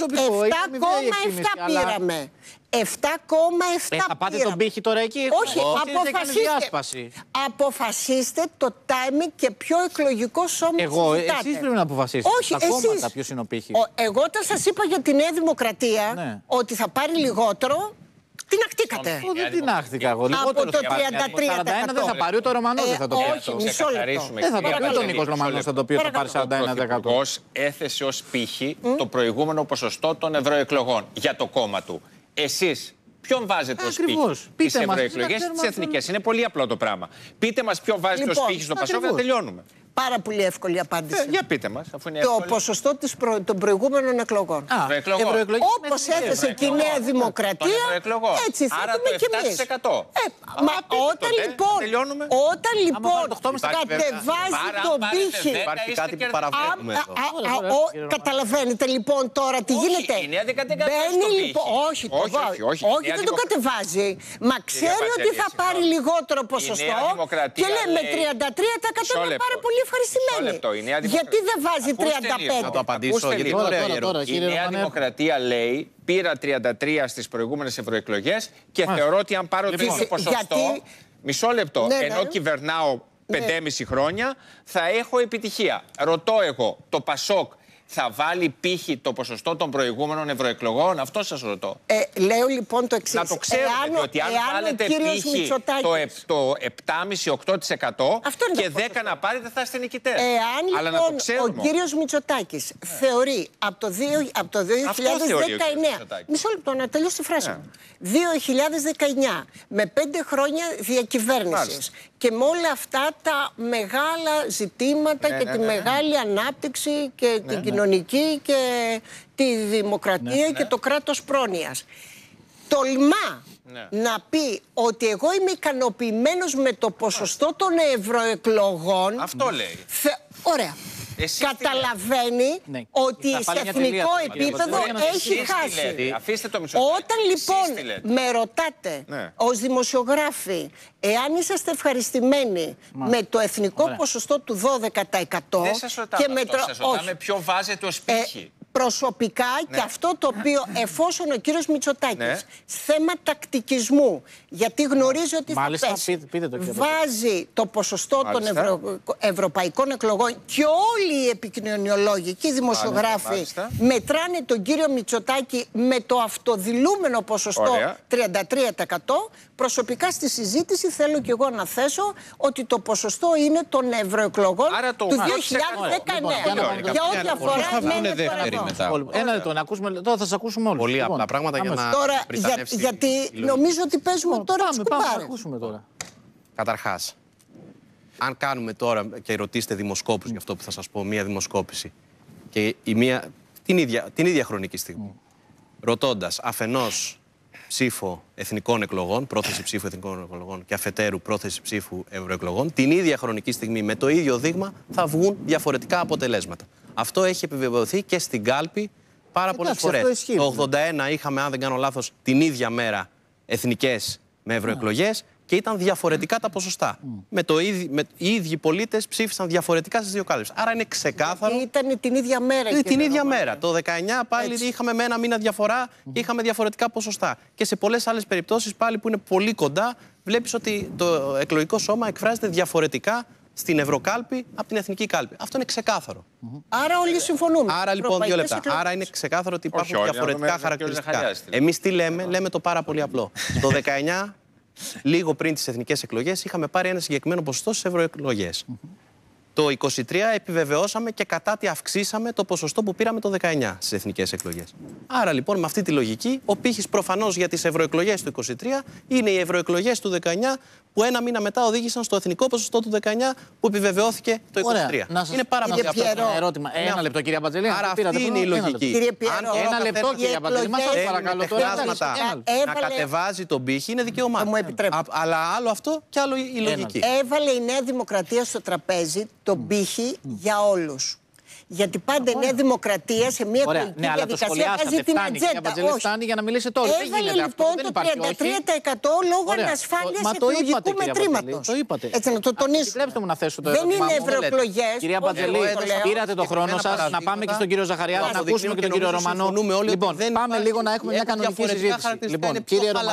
7,7 πήραμε. 7,7 θα πάτε τον πύχη τώρα εκεί? Όχι, αποφασίστε το timing και ποιο εκλογικό σώμα συζητάτε. Εσείς πρέπει να αποφασίσετε. Όχι, τα κόμματα ποιος είναι ο πύχης. Εγώ όταν σας είπα για τη Νέα Δημοκρατία ότι θα πάρει λιγότερο, την αχτήκατε. Δεν την άχτηκα εγώ. Από το 33%. Δεν θα πάρει, ούτε ο Ρωμανός δεν θα το πει. Όχι, μισό λεπτό. Δεν θα το πει, ούτε ο Νίκος Ρωμανός θα το πει ότι θα πάρει 41%. Ο Πρωθυπουργός έθεσε ως πύχη το προηγούμενο ποσοστό των ευρωεκλογών για το κόμμα του. Εσείς ποιον βάζετε ως πύχη? Τις ευρωεκλογές ή τις εθνικές? Είναι πολύ απλό το πράγμα. Πείτε μας ποιον βάζετε ως πύχη στο ΠΑΣΟΚ να τελειώνουμε. Πάρα πολύ εύκολη απάντηση. Για πείτε μας, αφού είναι εύκολη. Το ποσοστό των προηγούμενων εκλογών. Όπως έθεσε και η Νέα Δημοκρατία, έτσι θέτουμε κι εμείς. Όταν λοιπόν κατεβάζει τον πύχη... Υπάρχει κάτι που παραφέρουμε εδώ. Καταλαβαίνετε λοιπόν τώρα τι γίνεται? Μπαίνει λοιπόν... Όχι, δεν το κατεβάζει. Μα ξέρει ότι θα πάρει λιγότερο ποσοστό και λέει με 33% είναι πάρα πολύ ευχαριστημένη. Γιατί δεν βάζει 35? Να το απαντήσω, γιατί η Νέα Δημοκρατία λέει πήρα 33 στις προηγούμενες ευρωεκλογές και θεωρώ ότι αν πάρω το ίδιο ποσοστό, μισό λεπτό, ενώ κυβερνάω 5,5 χρόνια, θα έχω επιτυχία. Ρωτώ εγώ, το ΠΑΣΟΚ θα βάλει πύχη το ποσοστό των προηγούμενων ευρωεκλογών? Αυτό σας ρωτώ. Λέω λοιπόν το εξής. Να το ξέρουμε, ότι αν βάλετε πύχη το 7,5-8% και 10 να πάρετε θα είστε νικητές. Αλλά λοιπόν, να το ξέρουμε. Ο κύριος Μητσοτάκης θεωρεί από το 2019... Μισό λεπτό, να τελειώσει τη φράση μου. 2019, με 5 χρόνια διακυβέρνησης και με όλα αυτά τα μεγάλα ζητήματα και τη μεγάλη ανάπτυξη και την κοινωνική και τη δημοκρατία και το κράτος πρόνοιας, τολμά να πει ότι εγώ είμαι ικανοποιημένος με το ποσοστό των ευρωεκλογών. Αυτό λέει. Ωραία. καταλαβαίνει ότι σε εθνικό επίπεδο έχει χάσει. Όταν λοιπόν με ρωτάτε ως δημοσιογράφοι εάν είσαστε ευχαριστημένοι με το εθνικό ποσοστό του 12% δεν σας ρωτάμε αυτό, ποιο βάζετε ως πύχη. Προσωπικά και αυτό το οποίο εφόσον ο κύριος Μητσοτάκης θέμα τακτικισμού, γιατί γνωρίζει ότι θα πέσει, βάζει το ποσοστό των ευρωπαϊκών εκλογών και όλοι οι επικοινωνιολόγοι και οι δημοσιογράφοι μετράνε τον κύριο Μητσοτάκη με το αυτοδηλούμενο ποσοστό 33%, προσωπικά στη συζήτηση θέλω και εγώ να θέσω ότι το ποσοστό είναι των ευρωεκλογών του 2019. Για ό,τι αφορά ένα λεπτό, να ακούσουμε. Τώρα θα σας ακούσουμε όλοι. Πολύ απλά πράγματα για να. Τώρα, γιατί νομίζω ότι παίζουμε τώρα τις κουμπάρες. Ακούσουμε τώρα. Καταρχάς, αν κάνουμε τώρα και ρωτήσετε δημοσκόπους για αυτό που θα σας πω, μία δημοσκόπηση και την ίδια χρονική στιγμή, ρωτώντας αφενός ψήφο εθνικών εκλογών, πρόθεση ψήφου εθνικών εκλογών και αφετέρου πρόθεση ψήφου ευρωεκλογών, την ίδια χρονική στιγμή με το ίδιο δείγμα θα βγουν διαφορετικά αποτελέσματα. Αυτό έχει επιβεβαιωθεί και στην κάλπη πάρα πολλές φορές. Το 81 είχαμε, αν δεν κάνω λάθος, την ίδια μέρα εθνικές με ευρωεκλογές και ήταν διαφορετικά τα ποσοστά. Οι ίδιοι πολίτες ψήφισαν διαφορετικά στις δύο κάλπες. Άρα είναι ξεκάθαρο. Ήταν την ίδια μέρα. Την ίδια μέρα. Το 19 πάλι είχαμε με ένα μήνα διαφορά και είχαμε διαφορετικά ποσοστά. Και σε πολλές άλλες περιπτώσεις πάλι που είναι πολύ κοντά, βλέπεις ότι το εκλογικό σώμα εκφράζεται διαφορετικά στην Ευρωκάλπη από την Εθνική Κάλπη. Αυτό είναι ξεκάθαρο. Άρα όλοι συμφωνούμε. Άρα λοιπόν 2 λεπτά. Άρα είναι ξεκάθαρο ότι υπάρχουν διαφορετικά χαρακτηριστικά. Εμείς τι λέμε, λέμε το πάρα πολύ απλό. Το 19, λίγο πριν τις εθνικές εκλογές, είχαμε πάρει ένα συγκεκριμένο ποσοστό στις ευρωεκλογές. Το 23 επιβεβαιώσαμε και κατά τη αυξήσαμε το ποσοστό που πήραμε το 19 στις εθνικές εκλογές. Άρα λοιπόν με αυτή τη λογική ο πύχης προφανώς για τις ευρωεκλογές του 23 είναι οι ευρωεκλογές του 19 που ένα μήνα μετά οδήγησαν στο εθνικό ποσοστό του 19 που επιβεβαιώθηκε το 23. Είναι πάρα πολύ απλό ερώτημα. Ένα λεπτό κυρία Μπατζελή. Άρα αυτή είναι η λογική. Ένα λεπτό κυρία Μπατζελή. Μας σας παρακαλώ τώρα. Να κατεβάζει τον πύχη είναι δικαίωμά του. Αλλά άλλο αυτό και άλλο η λογική. Έβαλε η Νέα Δημοκρατία στο τραπέζι τον πύχη για όλους. Γιατί πάντα η Νέα Δημοκρατία σε μια πολιτική διαδικασία βάζει την ατζέντα. Φτάνει για να μιλήσετε όλοι. Έβαλε λοιπόν το 33% λόγω ανασφάλειας εκλογικού μετρήματος. Το είπατε. Έτσι να το τονίσω. Επιτρέψτε μου να θέσω το ερώτημα. Δεν είναι ευρωεκλογές. Κυρία Μπατζελή, πήρατε το χρόνο σας να πάμε και στον κύριο Ζαχαριάδη, να ακούσουμε και τον κύριο Ρωμανό. Λοιπόν, πάμε λίγο να έχουμε μια κανονική συζήτηση. Λοιπόν,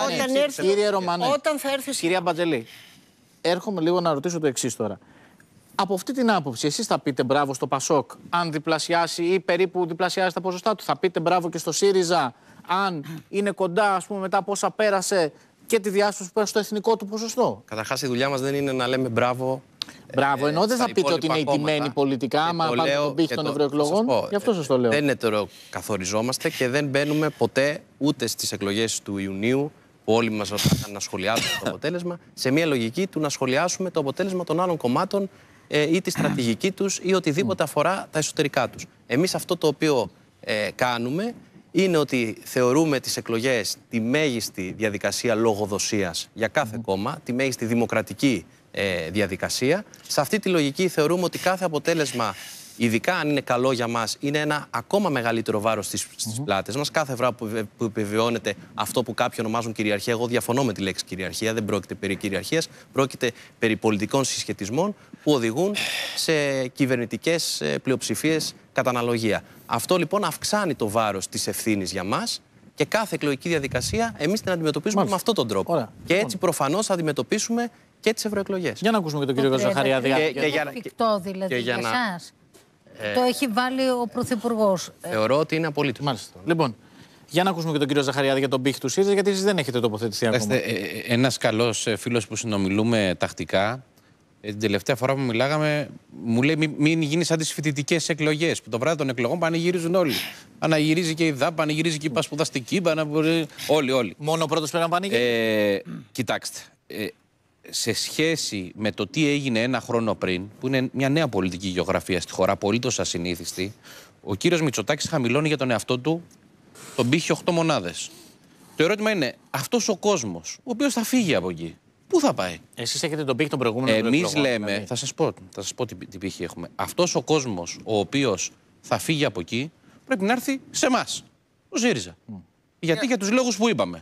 κύριε Ρωμανέ, κυρία Μπατζελή, έρχομαι λίγο να ρωτήσω το εξής τώρα. Από αυτή την άποψη, εσείς θα πείτε μπράβο στο Πασόκ αν διπλασιάσει ή περίπου διπλασιάσει τα ποσοστά του. Θα πείτε μπράβο και στο ΣΥΡΙΖΑ αν είναι κοντά, ας πούμε, μετά από όσα πέρασε και τη διάσωση που πέρασε στο εθνικό του ποσοστό. Καταρχάς, η δουλειά μας δεν είναι να λέμε μπράβο. Μπράβο, ενώ δεν θα πείτε ότι είναι ηττημένοι πολιτικά, άμα πάρετε τον πύχη των ευρωεκλογών. Γι' αυτό σας το λέω. Δεν ετεροκαθοριζόμαστε και δεν μπαίνουμε ποτέ ούτε στις εκλογές του Ιουνίου, που όλοι μας ρωτάνε να σχολιάσουμε το αποτέλεσμα, σε μια λογική του να σχολιάσουμε το αποτέλεσμα των άλλων κομμάτων ή τη στρατηγική τους ή οτιδήποτε αφορά τα εσωτερικά τους. Εμείς αυτό το οποίο κάνουμε είναι ότι θεωρούμε τις εκλογές τη μέγιστη διαδικασία λογοδοσίας για κάθε κόμμα, τη μέγιστη δημοκρατική διαδικασία. Σε αυτή τη λογική θεωρούμε ότι κάθε αποτέλεσμα, ειδικά αν είναι καλό για μας, είναι ένα ακόμα μεγαλύτερο βάρος στις πλάτες μας. Κάθε φορά που επιβεβαιώνεται αυτό που κάποιοι ονομάζουν κυριαρχία, εγώ διαφωνώ με τη λέξη κυριαρχία, δεν πρόκειται περί κυριαρχίας, πρόκειται περί πολιτικών συσχετισμών που οδηγούν σε κυβερνητικές πλειοψηφίες κατά αναλογία. Αυτό λοιπόν αυξάνει το βάρος της ευθύνης για μας και κάθε εκλογική διαδικασία εμείς την αντιμετωπίζουμε με αυτόν τον τρόπο. Ωραία. Και έτσι προφανώς θα αντιμετωπίσουμε και τις ευρωεκλογές. Για να ακούσουμε και τον κύριο Ζαχαριάδη. Εφικτό δηλαδή για εσάς. Το έχει βάλει ο Πρωθυπουργός. Θεωρώ ότι είναι απολύτως. Μάλιστα. Λοιπόν, για να ακούσουμε και τον κύριο Ζαχαριάδη για τον πύχη του ΣΥΡΙΖΑ, γιατί εσείς δεν έχετε τοποθετηθεί ακόμα. Ένας καλός φίλος που συνομιλούμε τακτικά, την τελευταία φορά που μιλάγαμε, μου λέει μην γίνει σαν τις φοιτητικές εκλογές. Που το βράδυ των εκλογών πανηγυρίζουν όλοι. Πανηγυρίζει και η ΔΑΠ, πανηγυρίζει και η Πασπουδαστική, όλοι. Μόνο ο πρώτος πρέπει να πανηγυρίζει. Κοιτάξτε. Σε σχέση με το τι έγινε ένα χρόνο πριν, που είναι μια νέα πολιτική γεωγραφία στη χώρα, απολύτως ασυνήθιστη, ο κύριος Μητσοτάκης χαμηλώνει για τον εαυτό του τον πύχη 8 μονάδες. Το ερώτημα είναι, αυτός ο κόσμος, ο οποίος θα φύγει από εκεί, Πού θα πάει? Εσείς έχετε τον πύχη των προηγούμενων Εμείς λέμε, δηλαδή. θα σας πω τι πύχη έχουμε. Αυτός ο κόσμος ο οποίος θα φύγει από εκεί πρέπει να έρθει σε εμάς, το ΣΥΡΙΖΑ. Γιατί για τους λόγους που είπαμε.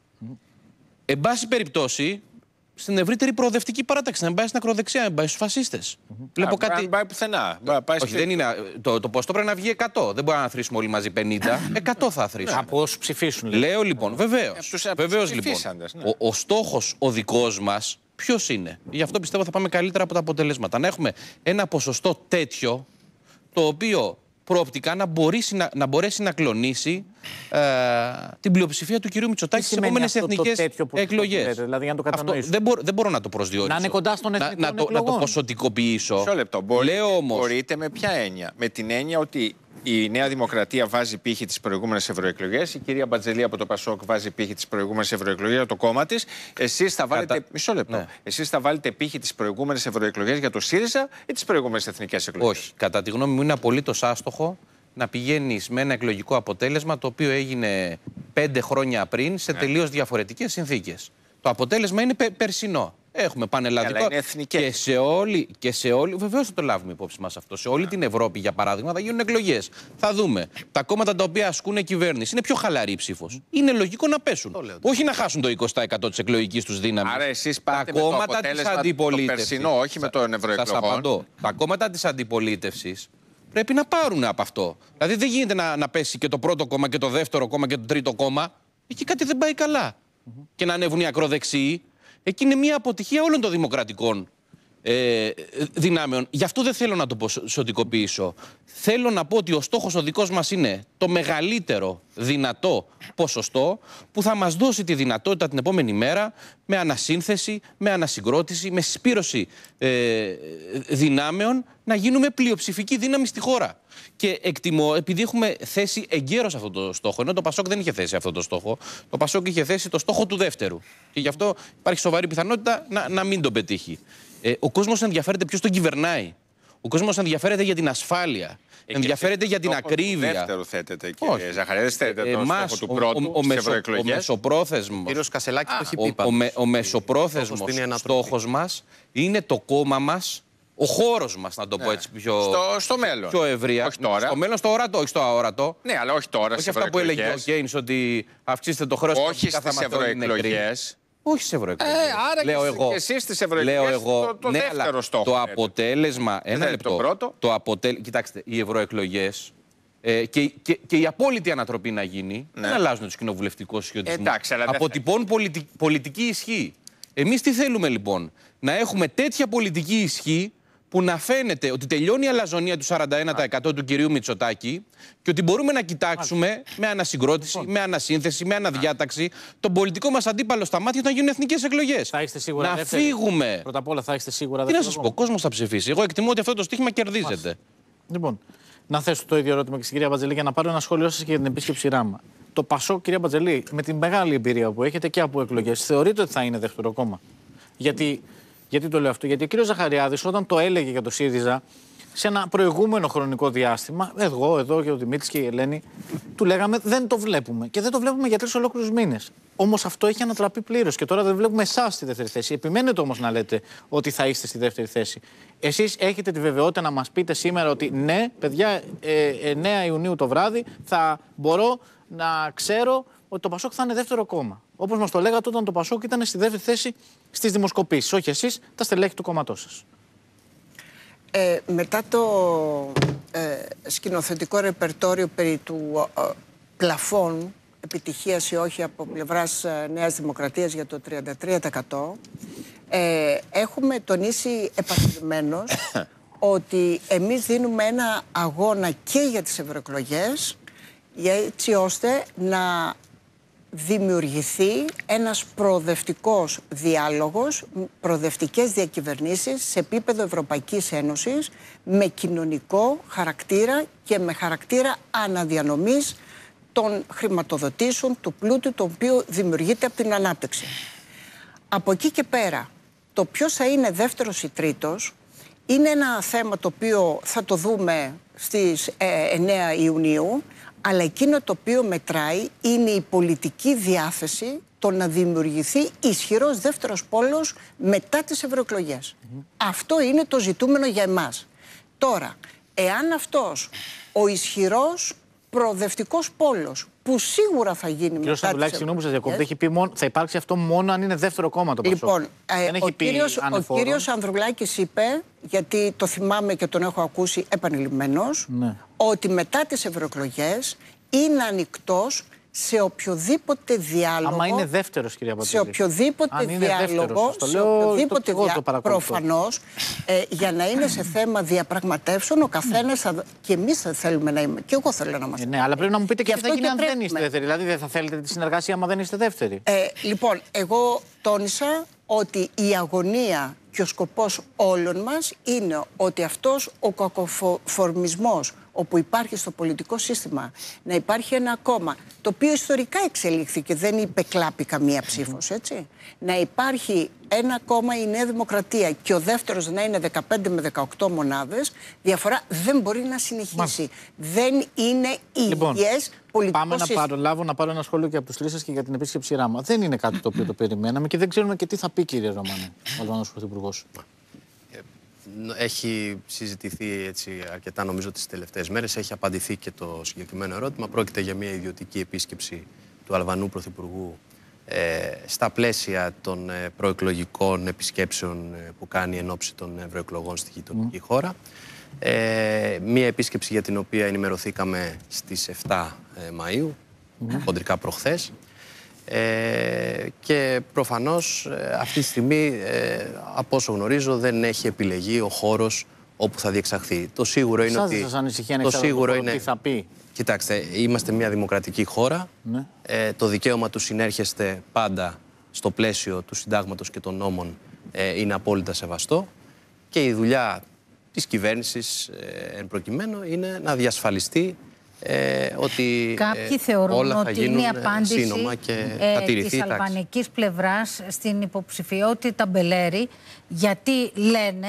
Εν πάση περιπτώσει, στην ευρύτερη προοδευτική παράταξη, να μην πάει στην ακροδεξιά, να μην πάει στους φασίστες. Βλέπω κάτι. Δεν πάει πουθενά. Όχι, δεν είναι. Το ποστό πρέπει να βγει 100. Δεν μπορεί να αθροίσουμε όλοι μαζί 50. 100 θα αθροίσουμε. Από όσους ψηφίσουν. Λέω λοιπόν, βεβαίως λοιπόν. Ο στόχος ο δικός μας ποιος είναι? Γι' αυτό πιστεύω θα πάμε καλύτερα από τα αποτελέσματα. Να έχουμε ένα ποσοστό τέτοιο, το οποίο προοπτικά να μπορέσει να κλονίσει την πλειοψηφία του κυρίου Μητσοτάκη στις επόμενες εθνικές εκλογές. Δηλαδή, για να το κατανοήσω. Δεν μπορώ να το προσδιορίσω. Να είναι κοντά στον εθνικό εκλογών. Να το ποσοτικοποιήσω. Μισό λεπτό. Μπορείτε με ποια έννοια? Με την έννοια ότι η Νέα Δημοκρατία βάζει πύχη τις προηγούμενες ευρωεκλογές, η κυρία Μπατζελή από το ΠΑΣΟΚ βάζει πύχη τις προηγούμενες ευρωεκλογές για το κόμμα της. Εσείς θα βάλετε. Μισό λεπτό. Ναι. Εσείς θα βάλετε πύχη τις προηγούμενες ευρωεκλογές για το ΣΥΡΙΖΑ ή τις προηγούμενες εθνικές εκλογές? Όχι. Κατά τη γνώμη μου είναι απολύτως άστοχο να πηγαίνεις με ένα εκλογικό αποτέλεσμα το οποίο έγινε 5 χρόνια πριν σε τελείως διαφορετικές συνθήκες. Το αποτέλεσμα είναι περσινό. Έχουμε πανελλαδικό. Και σε όλη. Βεβαίως θα το λάβουμε υπόψη μας αυτό. Σε όλη την Ευρώπη, για παράδειγμα, θα γίνουν εκλογές. Θα δούμε. Τα κόμματα τα οποία ασκούν κυβέρνηση είναι πιο χαλαρή ψήφος. Είναι λογικό να πέσουν. Όχι να χάσουν το 20% της εκλογικής τους δύναμης. Άρα εσείς πάτε με το αποτέλεσμα το περσινό, όχι με τον ευρωεκλογών. Σας απαντώ. Τα κόμματα της αντιπολίτευσης πρέπει να πάρουν από αυτό. Δηλαδή δεν γίνεται να πέσει και το πρώτο κόμμα και το δεύτερο κόμμα και το τρίτο κόμμα. Εκεί κάτι δεν πάει καλά. Και να ανέβουν οι ακροδεξιοί. Εκεί είναι μια αποτυχία όλων των δημοκρατικών δυνάμεων. Γι' αυτό δεν θέλω να το ποσοτικοποιήσω. Θέλω να πω ότι ο στόχος ο δικός μας είναι το μεγαλύτερο δυνατό ποσοστό που θα μας δώσει τη δυνατότητα την επόμενη μέρα με ανασύνθεση, με ανασυγκρότηση, με συσπήρωση δυνάμεων να γίνουμε πλειοψηφική δύναμη στη χώρα. Και εκτιμώ, επειδή έχουμε θέσει εγκαίρως αυτό το στόχο, ενώ το ΠΑΣΟΚ δεν είχε θέσει αυτό το στόχο, το ΠΑΣΟΚ είχε θέσει το στόχο του δεύτερου. Και γι' αυτό υπάρχει σοβαρή πιθανότητα να μην τον πετύχει. Ο κόσμος ενδιαφέρεται ποιος τον κυβερνάει. Ο κόσμος ενδιαφέρεται για την ασφάλεια. Ενδιαφέρεται για την ακρίβεια. Το δεύτερο θέτεται, κύριε Ζαχαρέα, θέτεται το στόχο του πρώτου στις ευρωεκλογές. Ο μεσοπρόθεσμος. Κύριος Κασελάκης το έχει πει. Ο μεσοπρόθεσμος στόχος μας είναι το κόμμα μας, ο χώρος μας, να το πω έτσι στο μέλλον. Πιο ευρεία. Όχι τώρα. Στο μέλλον, στο ορατό, όχι στο αόρατο. Ναι, αλλά όχι τώρα. Όχι αυτά που έλεγε ο Κέινς ότι αυξήστε το χρέος. Όχι στις ευρωεκλογές. Όχι στις ευρωεκλογές. Άρα λέω εγώ. Και εσείς στις ευρωεκλογές το ναι, δεύτερο στόχο. Το αποτέλεσμα. Ένα λεπτό. Κοιτάξτε, οι ευρωεκλογές και η απόλυτη ανατροπή να γίνει δεν αλλάζουν τους κοινοβουλευτικούς ισχυωτισμούς. Αποτυπώνουν πολιτική ισχύ. Εμείς τι θέλουμε λοιπόν? Να έχουμε τέτοια πολιτική ισχύ που να φαίνεται ότι τελειώνει η αλαζονία του 41% του κυρίου Μητσοτάκη και ότι μπορούμε να κοιτάξουμε με ανασυγκρότηση, με ανασύνθεση, με αναδιάταξη τον πολιτικό μας αντίπαλο στα μάτια όταν γίνουν εθνικές εκλογές. Θα είστε σίγουρα να φύγουμε. Πρώτα απ' όλα θα είστε σίγουρα. Τι να σας πω, ο κόσμος θα ψηφίσει. Εγώ εκτιμώ ότι αυτό το στοίχημα κερδίζεται. Λοιπόν, να θέσω το ίδιο ερώτημα και στην κυρία Μπατζελή για να πάρω ένα σχόλιο σας και για την επίσκεψη Ράμα. Το ΠΑΣΟΚ, κυρία Μπατζελή, με την μεγάλη εμπειρία που έχετε και από εκλογές, θεωρείτε ότι θα είναι δεύτερο κόμμα? Γιατί το λέω αυτό? Γιατί ο κύριος Ζαχαριάδης, όταν το έλεγε για το ΣΥΡΙΖΑ, σε ένα προηγούμενο χρονικό διάστημα, εγώ εδώ και ο Δημήτρης και η Ελένη, του λέγαμε δεν το βλέπουμε. Και δεν το βλέπουμε για 3 ολόκληρους μήνες. Όμως αυτό έχει ανατραπεί πλήρως και τώρα δεν βλέπουμε εσάς στη δεύτερη θέση. Επιμένετε όμως να λέτε ότι θα είστε στη δεύτερη θέση. Εσείς έχετε τη βεβαιότητα να μας πείτε σήμερα ότι ναι, παιδιά, 9 Ιουνίου το βράδυ θα μπορώ να ξέρω ότι το ΠΑΣΟΚ θα είναι δεύτερο κόμμα. Όπως μας το λέγατε όταν το ΠΑΣΟΚ ήταν στη δεύτερη θέση στις δημοσκοπήσεις. Όχι εσείς, τα στελέχη του κόμματός σας. Μετά το σκηνοθετικό ρεπερτόριο περί του πλαφών επιτυχίας ή όχι από πλευράς Νέας Δημοκρατίας για το 33%, έχουμε τονίσει επανειλημμένως ότι εμείς δίνουμε ένα αγώνα και για τις ευρωεκλογές, έτσι ώστε να δημιουργηθεί ένας προοδευτικός διάλογος, προοδευτικές διακυβερνήσεις σε επίπεδο Ευρωπαϊκής Ένωσης με κοινωνικό χαρακτήρα και με χαρακτήρα αναδιανομής των χρηματοδοτήσεων του πλούτου το οποίο δημιουργείται από την ανάπτυξη. Από εκεί και πέρα, το ποιος θα είναι δεύτερος ή τρίτος είναι ένα θέμα το οποίο θα το δούμε στις 9 Ιουνίου, αλλά εκείνο το οποίο μετράει είναι η πολιτική διάθεση το να δημιουργηθεί ισχυρός δεύτερος πόλος μετά τις ευρωεκλογές. Αυτό είναι το ζητούμενο για εμάς. Τώρα, εάν αυτός ο ισχυρός προοδευτικός πόλος, που σίγουρα θα γίνει μετά τις ευρωεκλογές... Συγγνώμη που σας διακόπτω, έχει πει θα υπάρξει αυτό μόνο αν είναι δεύτερο κόμμα το ΠΑΣΟΚ. Λοιπόν, ο κύριος Ανδρουλάκης είπε, γιατί το θυμάμαι και τον έχω ακούσει επανειλημμένος, ότι μετά τις ευρωεκλογές είναι ανοιχτός σε οποιοδήποτε διάλογο. Άμα είναι δεύτερος, κυρία Πατζέλη. Σε οποιοδήποτε διάλογο. Προφανώς, για να είναι σε θέμα διαπραγματεύσεων, ο καθένας και εμείς θα θέλουμε να είμαι. Και εγώ θέλω να είμαστε. Ναι, αλλά πρέπει να μου πείτε και τι θα γίνει αν δεν είστε δεύτεροι. Δηλαδή, δεν θα θέλετε τη συνεργασία άμα δεν είστε δεύτεροι. Λοιπόν, εγώ τόνισα ότι η αγωνία και ο σκοπός όλων μας είναι ότι αυτός ο κακοφορμισμός όπου υπάρχει στο πολιτικό σύστημα να υπάρχει ένα κόμμα το οποίο ιστορικά εξελίχθηκε, δεν είπε κλάπη καμία ψήφος, έτσι. Να υπάρχει ένα κόμμα, η Νέα Δημοκρατία, και ο δεύτερος να είναι 15 με 18 μονάδες, διαφορά δεν μπορεί να συνεχίσει. Δεν είναι υγιές πολιτικό σύστημα. Πάμε να πάρω ένα σχόλιο και από τους τρεις σας και για την επίσκεψη Ράμα. Δεν είναι κάτι το οποίο το περιμέναμε και δεν ξέρουμε και τι θα πει, κύριε Ρωμανέ, ο Αλβανός Πρωθυπουργός. Έχει συζητηθεί έτσι αρκετά, νομίζω, τις τελευταίες μέρες. Έχει απαντηθεί και το συγκεκριμένο ερώτημα. Πρόκειται για μια ιδιωτική επίσκεψη του Αλβανού Πρωθυπουργού στα πλαίσια των προεκλογικών επισκέψεων που κάνει εν ώψη των ευρωεκλογών στη γειτονική χώρα. Μια επίσκεψη για την οποία ενημερωθήκαμε στις 7 Μαΐου, χοντρικά προχθές. Και προφανώς αυτή τη στιγμή, από όσο γνωρίζω, δεν έχει επιλεγεί ο χώρος όπου θα διεξαχθεί. Το σίγουρο είναι ότι... Σας ανησυχεί τι θα πει. Κοιτάξτε, είμαστε μια δημοκρατική χώρα. Το δικαίωμα του συνέρχεστε πάντα στο πλαίσιο του συντάγματος και των νόμων είναι απόλυτα σεβαστό. Και η δουλειά της κυβέρνησης εν προκειμένου είναι να διασφαλιστεί ότι κάποιοι θεωρούν όλα θα ότι γίνουν είναι η απάντηση σύνομα και θα τηρηθεί της αλβανικής πλευράς στην υποψηφιότητα Μπελέρη, γιατί λένε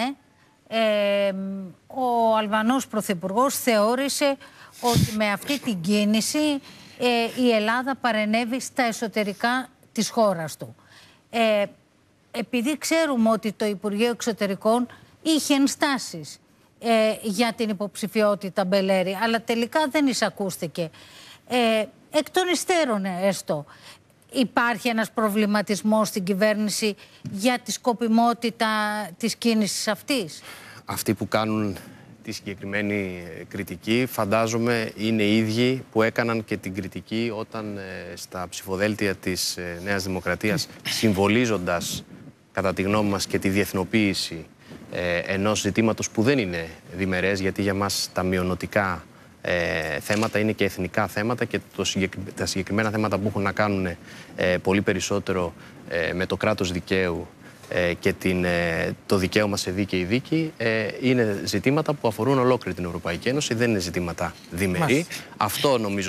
ο Αλβανός Πρωθυπουργός θεώρησε ότι με αυτή την κίνηση η Ελλάδα παρενέβη στα εσωτερικά της χώρας του. Επειδή ξέρουμε ότι το Υπουργείο Εξωτερικών είχε ενστάσεις για την υποψηφιότητα Μπελέρη, αλλά τελικά δεν εισακούστηκε. Εκ των υστέρων έστω, υπάρχει ένας προβληματισμός στην κυβέρνηση για τη σκοπιμότητα της κίνησης αυτής. Αυτοί που κάνουν τη συγκεκριμένη κριτική, φαντάζομαι, είναι οι ίδιοι που έκαναν και την κριτική όταν στα ψηφοδέλτια της Νέας Δημοκρατίας, συμβολίζοντας κατά τη γνώμη μας και τη διεθνοποίηση ενός ζητήματος που δεν είναι διμερές, γιατί για μας τα μειονοτικά θέματα είναι και εθνικά θέματα και τα συγκεκριμένα θέματα που έχουν να κάνουν πολύ περισσότερο με το κράτος δικαίου και το δικαίωμα σε δίκαιη δίκη είναι ζητήματα που αφορούν ολόκληρη την Ευρωπαϊκή Ένωση, δεν είναι ζητήματα διμερεί. Αυτό νομίζω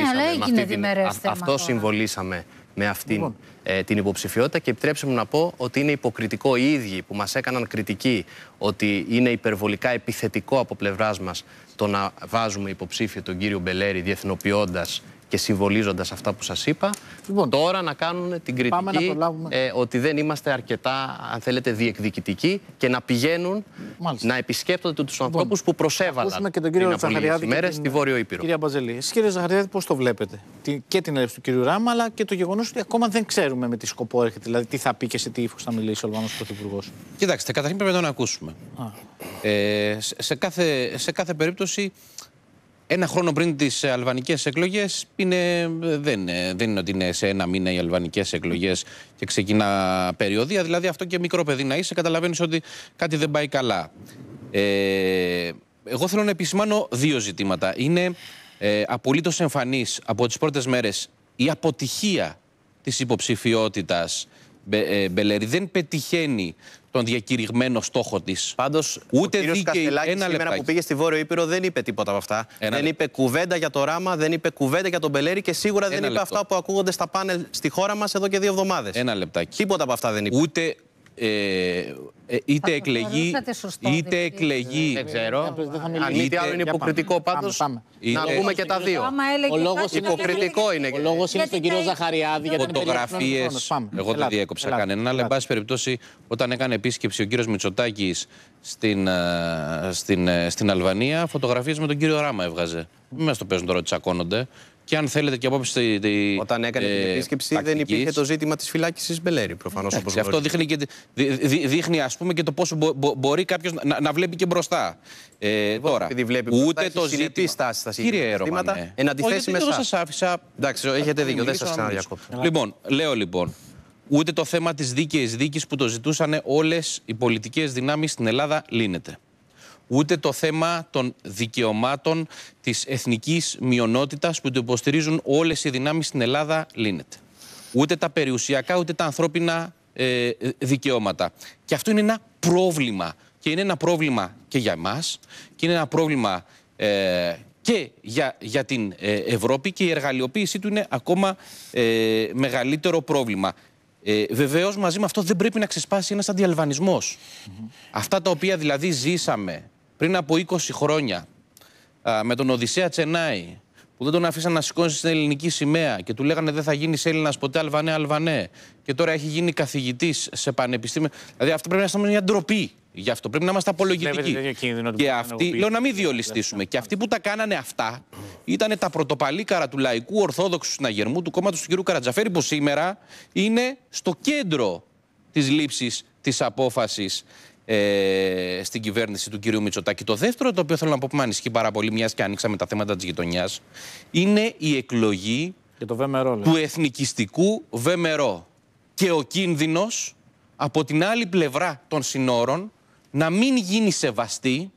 συμβολήσαμε με αυτήν την υποψηφιότητα και επιτρέψτε μου να πω ότι είναι υποκριτικό οι ίδιοι που μας έκαναν κριτική ότι είναι υπερβολικά επιθετικό από πλευράς μας το να βάζουμε υποψήφιο τον κύριο Μπελέρη διεθνοποιώντας και συμβολίζοντας αυτά που σας είπα, τώρα να κάνουν την κριτική ότι δεν είμαστε αρκετά, αν θέλετε, διεκδικητικοί και να πηγαίνουν να επισκέπτονται τους ανθρώπους που προσέβαλαν πριν από λίγες ημέρες στη Βόρειο Ήπειρο. Κυρία Μπαζελή, εσείς, κύριε Ζαχαριάδη, πώς το βλέπετε και την έλευση του κύριου Ράμα, αλλά και το γεγονός ότι ακόμα δεν ξέρουμε με τι σκοπό έρχεται, δηλαδή τι θα πει και σε τι ύφος θα μιλήσει ο Αλβανός Πρωθυπουργός? Κοιτάξτε, καταρχήν πρέπει να τον ακούσουμε. Σε κάθε περίπτωση, ένα χρόνο πριν τις αλβανικές εκλογές δεν είναι ότι είναι σε ένα μήνα οι αλβανικές εκλογές και ξεκινά περιοδία. Δηλαδή αυτό και μικρό παιδί να είσαι, καταλαβαίνεις ότι κάτι δεν πάει καλά. Εγώ θέλω να επισημάνω δύο ζητήματα. Είναι απολύτως εμφανής από τις πρώτες μέρες η αποτυχία της υποψηφιότητας Μπελέρη. Δεν πετυχαίνει τον διακηρυγμένο στόχο της. Πάντως, ούτε ο κύριος Κασελάκης σήμερα που πήγε στη Βόρειο Ήπειρο δεν είπε τίποτα από αυτά. Δεν είπε κουβέντα για το Ράμα, δεν είπε κουβέντα για τον Μπελέρη και σίγουρα δεν είπε αυτά που ακούγονται στα πάνελ στη χώρα μας εδώ και 2 εβδομάδες. Ένα λεπτάκι. Τίποτα από αυτά δεν είπε. Ούτε είτε εκλεγεί. Δεν ξέρω. Αν μη τι άλλο είναι υποκριτικό πάντως. Να πούμε και τα δύο. Ο λόγος υποκριτικό είναι. Ο λόγος είναι στον κύριο Ζαχαριάδη. Φωτογραφίες. Εγώ δεν διέκοψα κανέναν, αλλά εν πάση περιπτώσει, όταν έκανε επίσκεψη ο κύριος Μητσοτάκης στην Αλβανία, φωτογραφίες με τον κύριο Ράμα έβγαζε. Μην μας το παίζουν τώρα ότι τσακώνονται. Και αν θέλετε και απόψε. Όταν έκανε την επίσκεψη, δεν υπήρχε το ζήτημα της φυλάκισης Μπελέρη, προφανώς. Αυτό δείχνει, ας πούμε, και το πόσο μπορεί κάποιος να βλέπει και μπροστά. Τώρα, ούτε το ζήτημα. Κύριε Ρωμανέ, εν αντιθέσει με εσάς. Σας άφησα. Εντάξει, έχετε δίκιο, δεν σας ξαναδιακόπτω. Λοιπόν, λέω λοιπόν. Ούτε το θέμα της δίκαιης δίκης που το ζητούσαν όλες οι πολιτικές δυνάμεις στην Ελλάδα λύνεται. Ούτε το θέμα των δικαιωμάτων της εθνικής μειονότητας που το υποστηρίζουν όλες οι δυνάμεις στην Ελλάδα λύνεται. Ούτε τα περιουσιακά, ούτε τα ανθρώπινα δικαιώματα. Και αυτό είναι ένα πρόβλημα. Και είναι ένα πρόβλημα και για εμάς, και είναι ένα πρόβλημα και για την Ευρώπη, και η εργαλειοποίησή του είναι ακόμα μεγαλύτερο πρόβλημα. Βεβαίως, μαζί με αυτό δεν πρέπει να ξεσπάσει ένας αντιαλβανισμός. Αυτά τα οποία δηλαδή ζήσαμε πριν από 20 χρόνια με τον Οδυσσέα Τσενάη, που δεν τον αφήσαν να σηκώσει στην ελληνική σημαία και του λέγανε δεν θα γίνεις Έλληνας ποτέ, Αλβανέ, και τώρα έχει γίνει καθηγητής σε πανεπιστήμιο. Δηλαδή αυτό πρέπει να σταματήσει μια ντροπή. Γι' αυτό πρέπει να είμαστε απολογητικοί. Και αυτοί, λέω να μην διολιστήσουμε. Και αυτοί που τα κάνανε αυτά ήταν τα πρωτοπαλίκαρα του λαϊκού Ορθόδοξου Συναγερμού, του κόμματος του κ. Καρατζαφέρη, που σήμερα είναι στο κέντρο της λήψης της απόφασης στην κυβέρνηση του κ. Μητσοτάκη. Το δεύτερο, το οποίο θέλω να πω που με ανησυχεί πάρα πολύ, μιας και άνοιξαμε τα θέματα της γειτονιάς, είναι η εκλογή του εθνικιστικού ΒΜΡΟ. Και ο κίνδυνος από την άλλη πλευρά των συνόρων να μην γίνει σεβαστή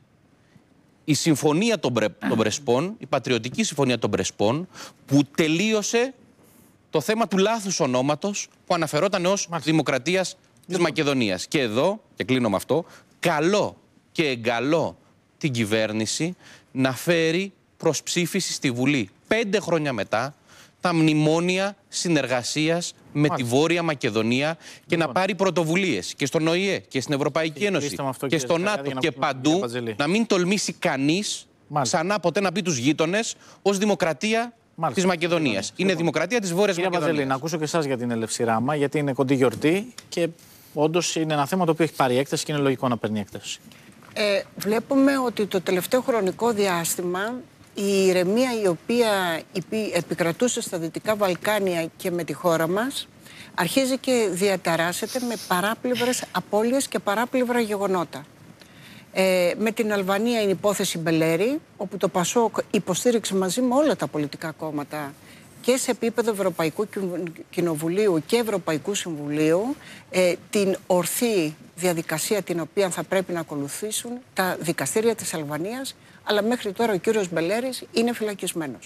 η συμφωνία των Πρεσπών, η πατριωτική συμφωνία των Πρεσπών, που τελείωσε το θέμα του λάθους ονόματος που αναφερόταν ως Δημοκρατίας της Μακεδονίας. Και εδώ, και κλείνω με αυτό, καλώ και εγκαλώ την κυβέρνηση να φέρει προς ψήφιση στη Βουλή 5 χρόνια μετά τα μνημόνια συνεργασίας με τη Βόρεια Μακεδονία και να πάρει πρωτοβουλίες και στον ΟΗΕ και στην Ευρωπαϊκή Ένωση και στο ΝΑΤΟ και παντού, να μην τολμήσει κανείς ξανά ποτέ να πει τους γείτονες ως δημοκρατία της Μακεδονίας. Είναι δημοκρατία της Βόρειας Μακεδονίας. Βαζελή, να ακούσω και εσάς για την Ελεύση Ράμα, γιατί είναι κοντή γιορτή και όντως είναι ένα θέμα το οποίο έχει πάρει έκταση και είναι λογικό να παίρνει έκταση. Βλέπουμε ότι το τελευταίο χρονικό διάστημα η ηρεμία η οποία επικρατούσε στα Δυτικά Βαλκάνια και με τη χώρα μας αρχίζει και διαταράσσεται με παράπλευρες απώλειες και παράπλευρα γεγονότα. Με την Αλβανία είναι η υπόθεση Μπελέρη, όπου το ΠΑΣΟΚ υποστήριξε μαζί με όλα τα πολιτικά κόμματα και σε επίπεδο Ευρωπαϊκού Κοινοβουλίου και Ευρωπαϊκού Συμβουλίου την ορθή διαδικασία την οποία θα πρέπει να ακολουθήσουν τα δικαστήρια της Αλβανίας, αλλά μέχρι τώρα ο κύριος Μπελέρης είναι φυλακισμένος.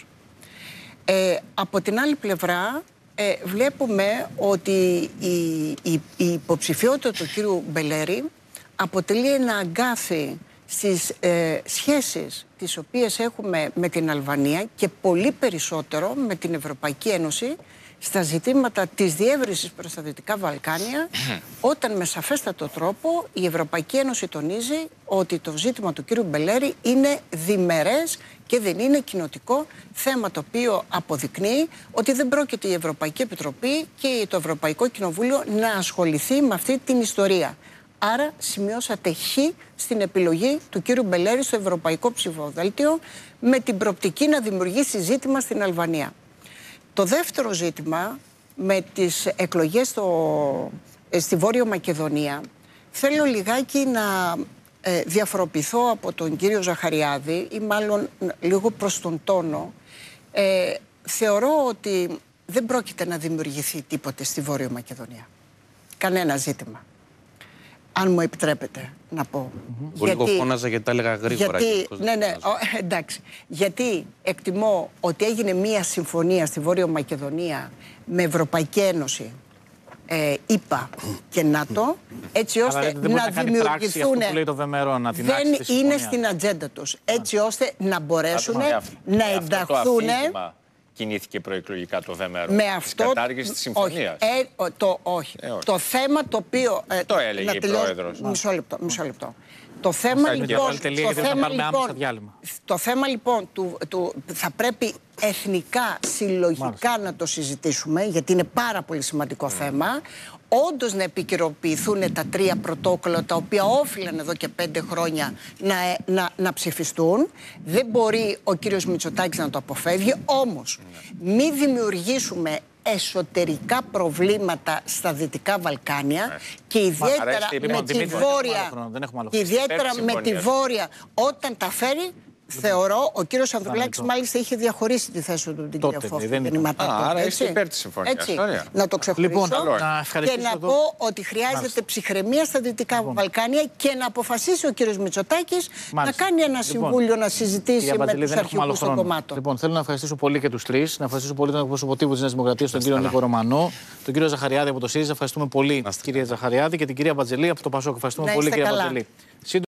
Από την άλλη πλευρά βλέπουμε ότι η υποψηφιότητα του κύριου Μπελέρη αποτελεί ένα αγκάθι στις σχέσεις τις οποίες έχουμε με την Αλβανία και πολύ περισσότερο με την Ευρωπαϊκή Ένωση στα ζητήματα της διεύρυνσης προς τα Δυτικά Βαλκάνια, όταν με σαφέστατο τρόπο η Ευρωπαϊκή Ένωση τονίζει ότι το ζήτημα του κύριου Μπελέρη είναι διμερές και δεν είναι κοινοτικό θέμα, το οποίο αποδεικνύει ότι δεν πρόκειται η Ευρωπαϊκή Επιτροπή και το Ευρωπαϊκό Κοινοβούλιο να ασχοληθεί με αυτή την ιστορία. Άρα σημειώσατε χ στην επιλογή του κύριου Μπελέρη στο Ευρωπαϊκό Ψηφοδέλτιο, με την προοπτική να δημιουργήσει ζήτημα στην Αλβανία. Το δεύτερο ζήτημα, με τις εκλογές στη Βόρειο Μακεδονία, θέλω λιγάκι να διαφοροποιηθώ από τον κύριο Ζαχαριάδη, ή μάλλον λίγο προς τον τόνο. Θεωρώ ότι δεν πρόκειται να δημιουργηθεί τίποτε στη Βόρειο Μακεδονία. Κανένα ζήτημα. Αν μου επιτρέπετε να πω. Πολύ λίγο φώναζα γιατί τα έλεγα γρήγορα. Εντάξει. Γιατί εκτιμώ ότι έγινε μία συμφωνία στη Βόρειο Μακεδονία με Ευρωπαϊκή Ένωση, ΗΠΑ και ΝΑΤΟ, έτσι ώστε να δημιουργηθούν. Δεν είναι στην ατζέντα τους. Έτσι ώστε να μπορέσουν να ενταχθούν. κινήθηκε προεκλογικά το ΔΜΡ. Με αυτό. Της κατάργησης της συμφωνίας. Όχι. Το θέμα το οποίο. Το έλεγε η Πρόεδρος. Μισό λεπτό. Το θέμα λοιπόν θα πρέπει εθνικά, συλλογικά να το συζητήσουμε, γιατί είναι πάρα πολύ σημαντικό θέμα. Όντως να επικαιροποιηθούν τα 3 πρωτόκολλα, τα οποία όφυλαν εδώ και 5 χρόνια να ψηφιστούν. Δεν μπορεί ο κύριος Μητσοτάκης να το αποφεύγει, όμως μην δημιουργήσουμε εσωτερικά προβλήματα στα Δυτικά Βαλκάνια και ιδιαίτερα με τη Βόρεια όταν τα φέρει. Θεωρώ, ο κύριος Ανδρουλάκης μάλιστα είχε διαχωρίσει τη θέση του την κυρία Φώτη. Άρα είστε υπέρ της συμφωνίας. Να το ξεχωρίσω και να πω ότι χρειάζεται ψυχραιμία στα Δυτικά Βαλκάνια και να αποφασίσει ο κύριος Μητσοτάκης να κάνει ένα συμβούλιο να συζητήσει με τους αρχηγούς των κομμάτων. Λοιπόν, θέλω να ευχαριστήσω πολύ και τους τρεις. Να ευχαριστήσω πολύ τον εκπρόσωπο τύπου της Νέας Δημοκρατίας, τον κύριο Νίκο Ρωμανό, τον κύριο Ζαχαριάδη από το ΣΥΡΙΖΑ. Ευχαριστούμε πολύ, κυρία Ζαχαριάδη, και την κυρία Μπατζελή από το ΠΑΣΟΚ. Ευχαριστούμε πολύ, κυρία Μπατζελή.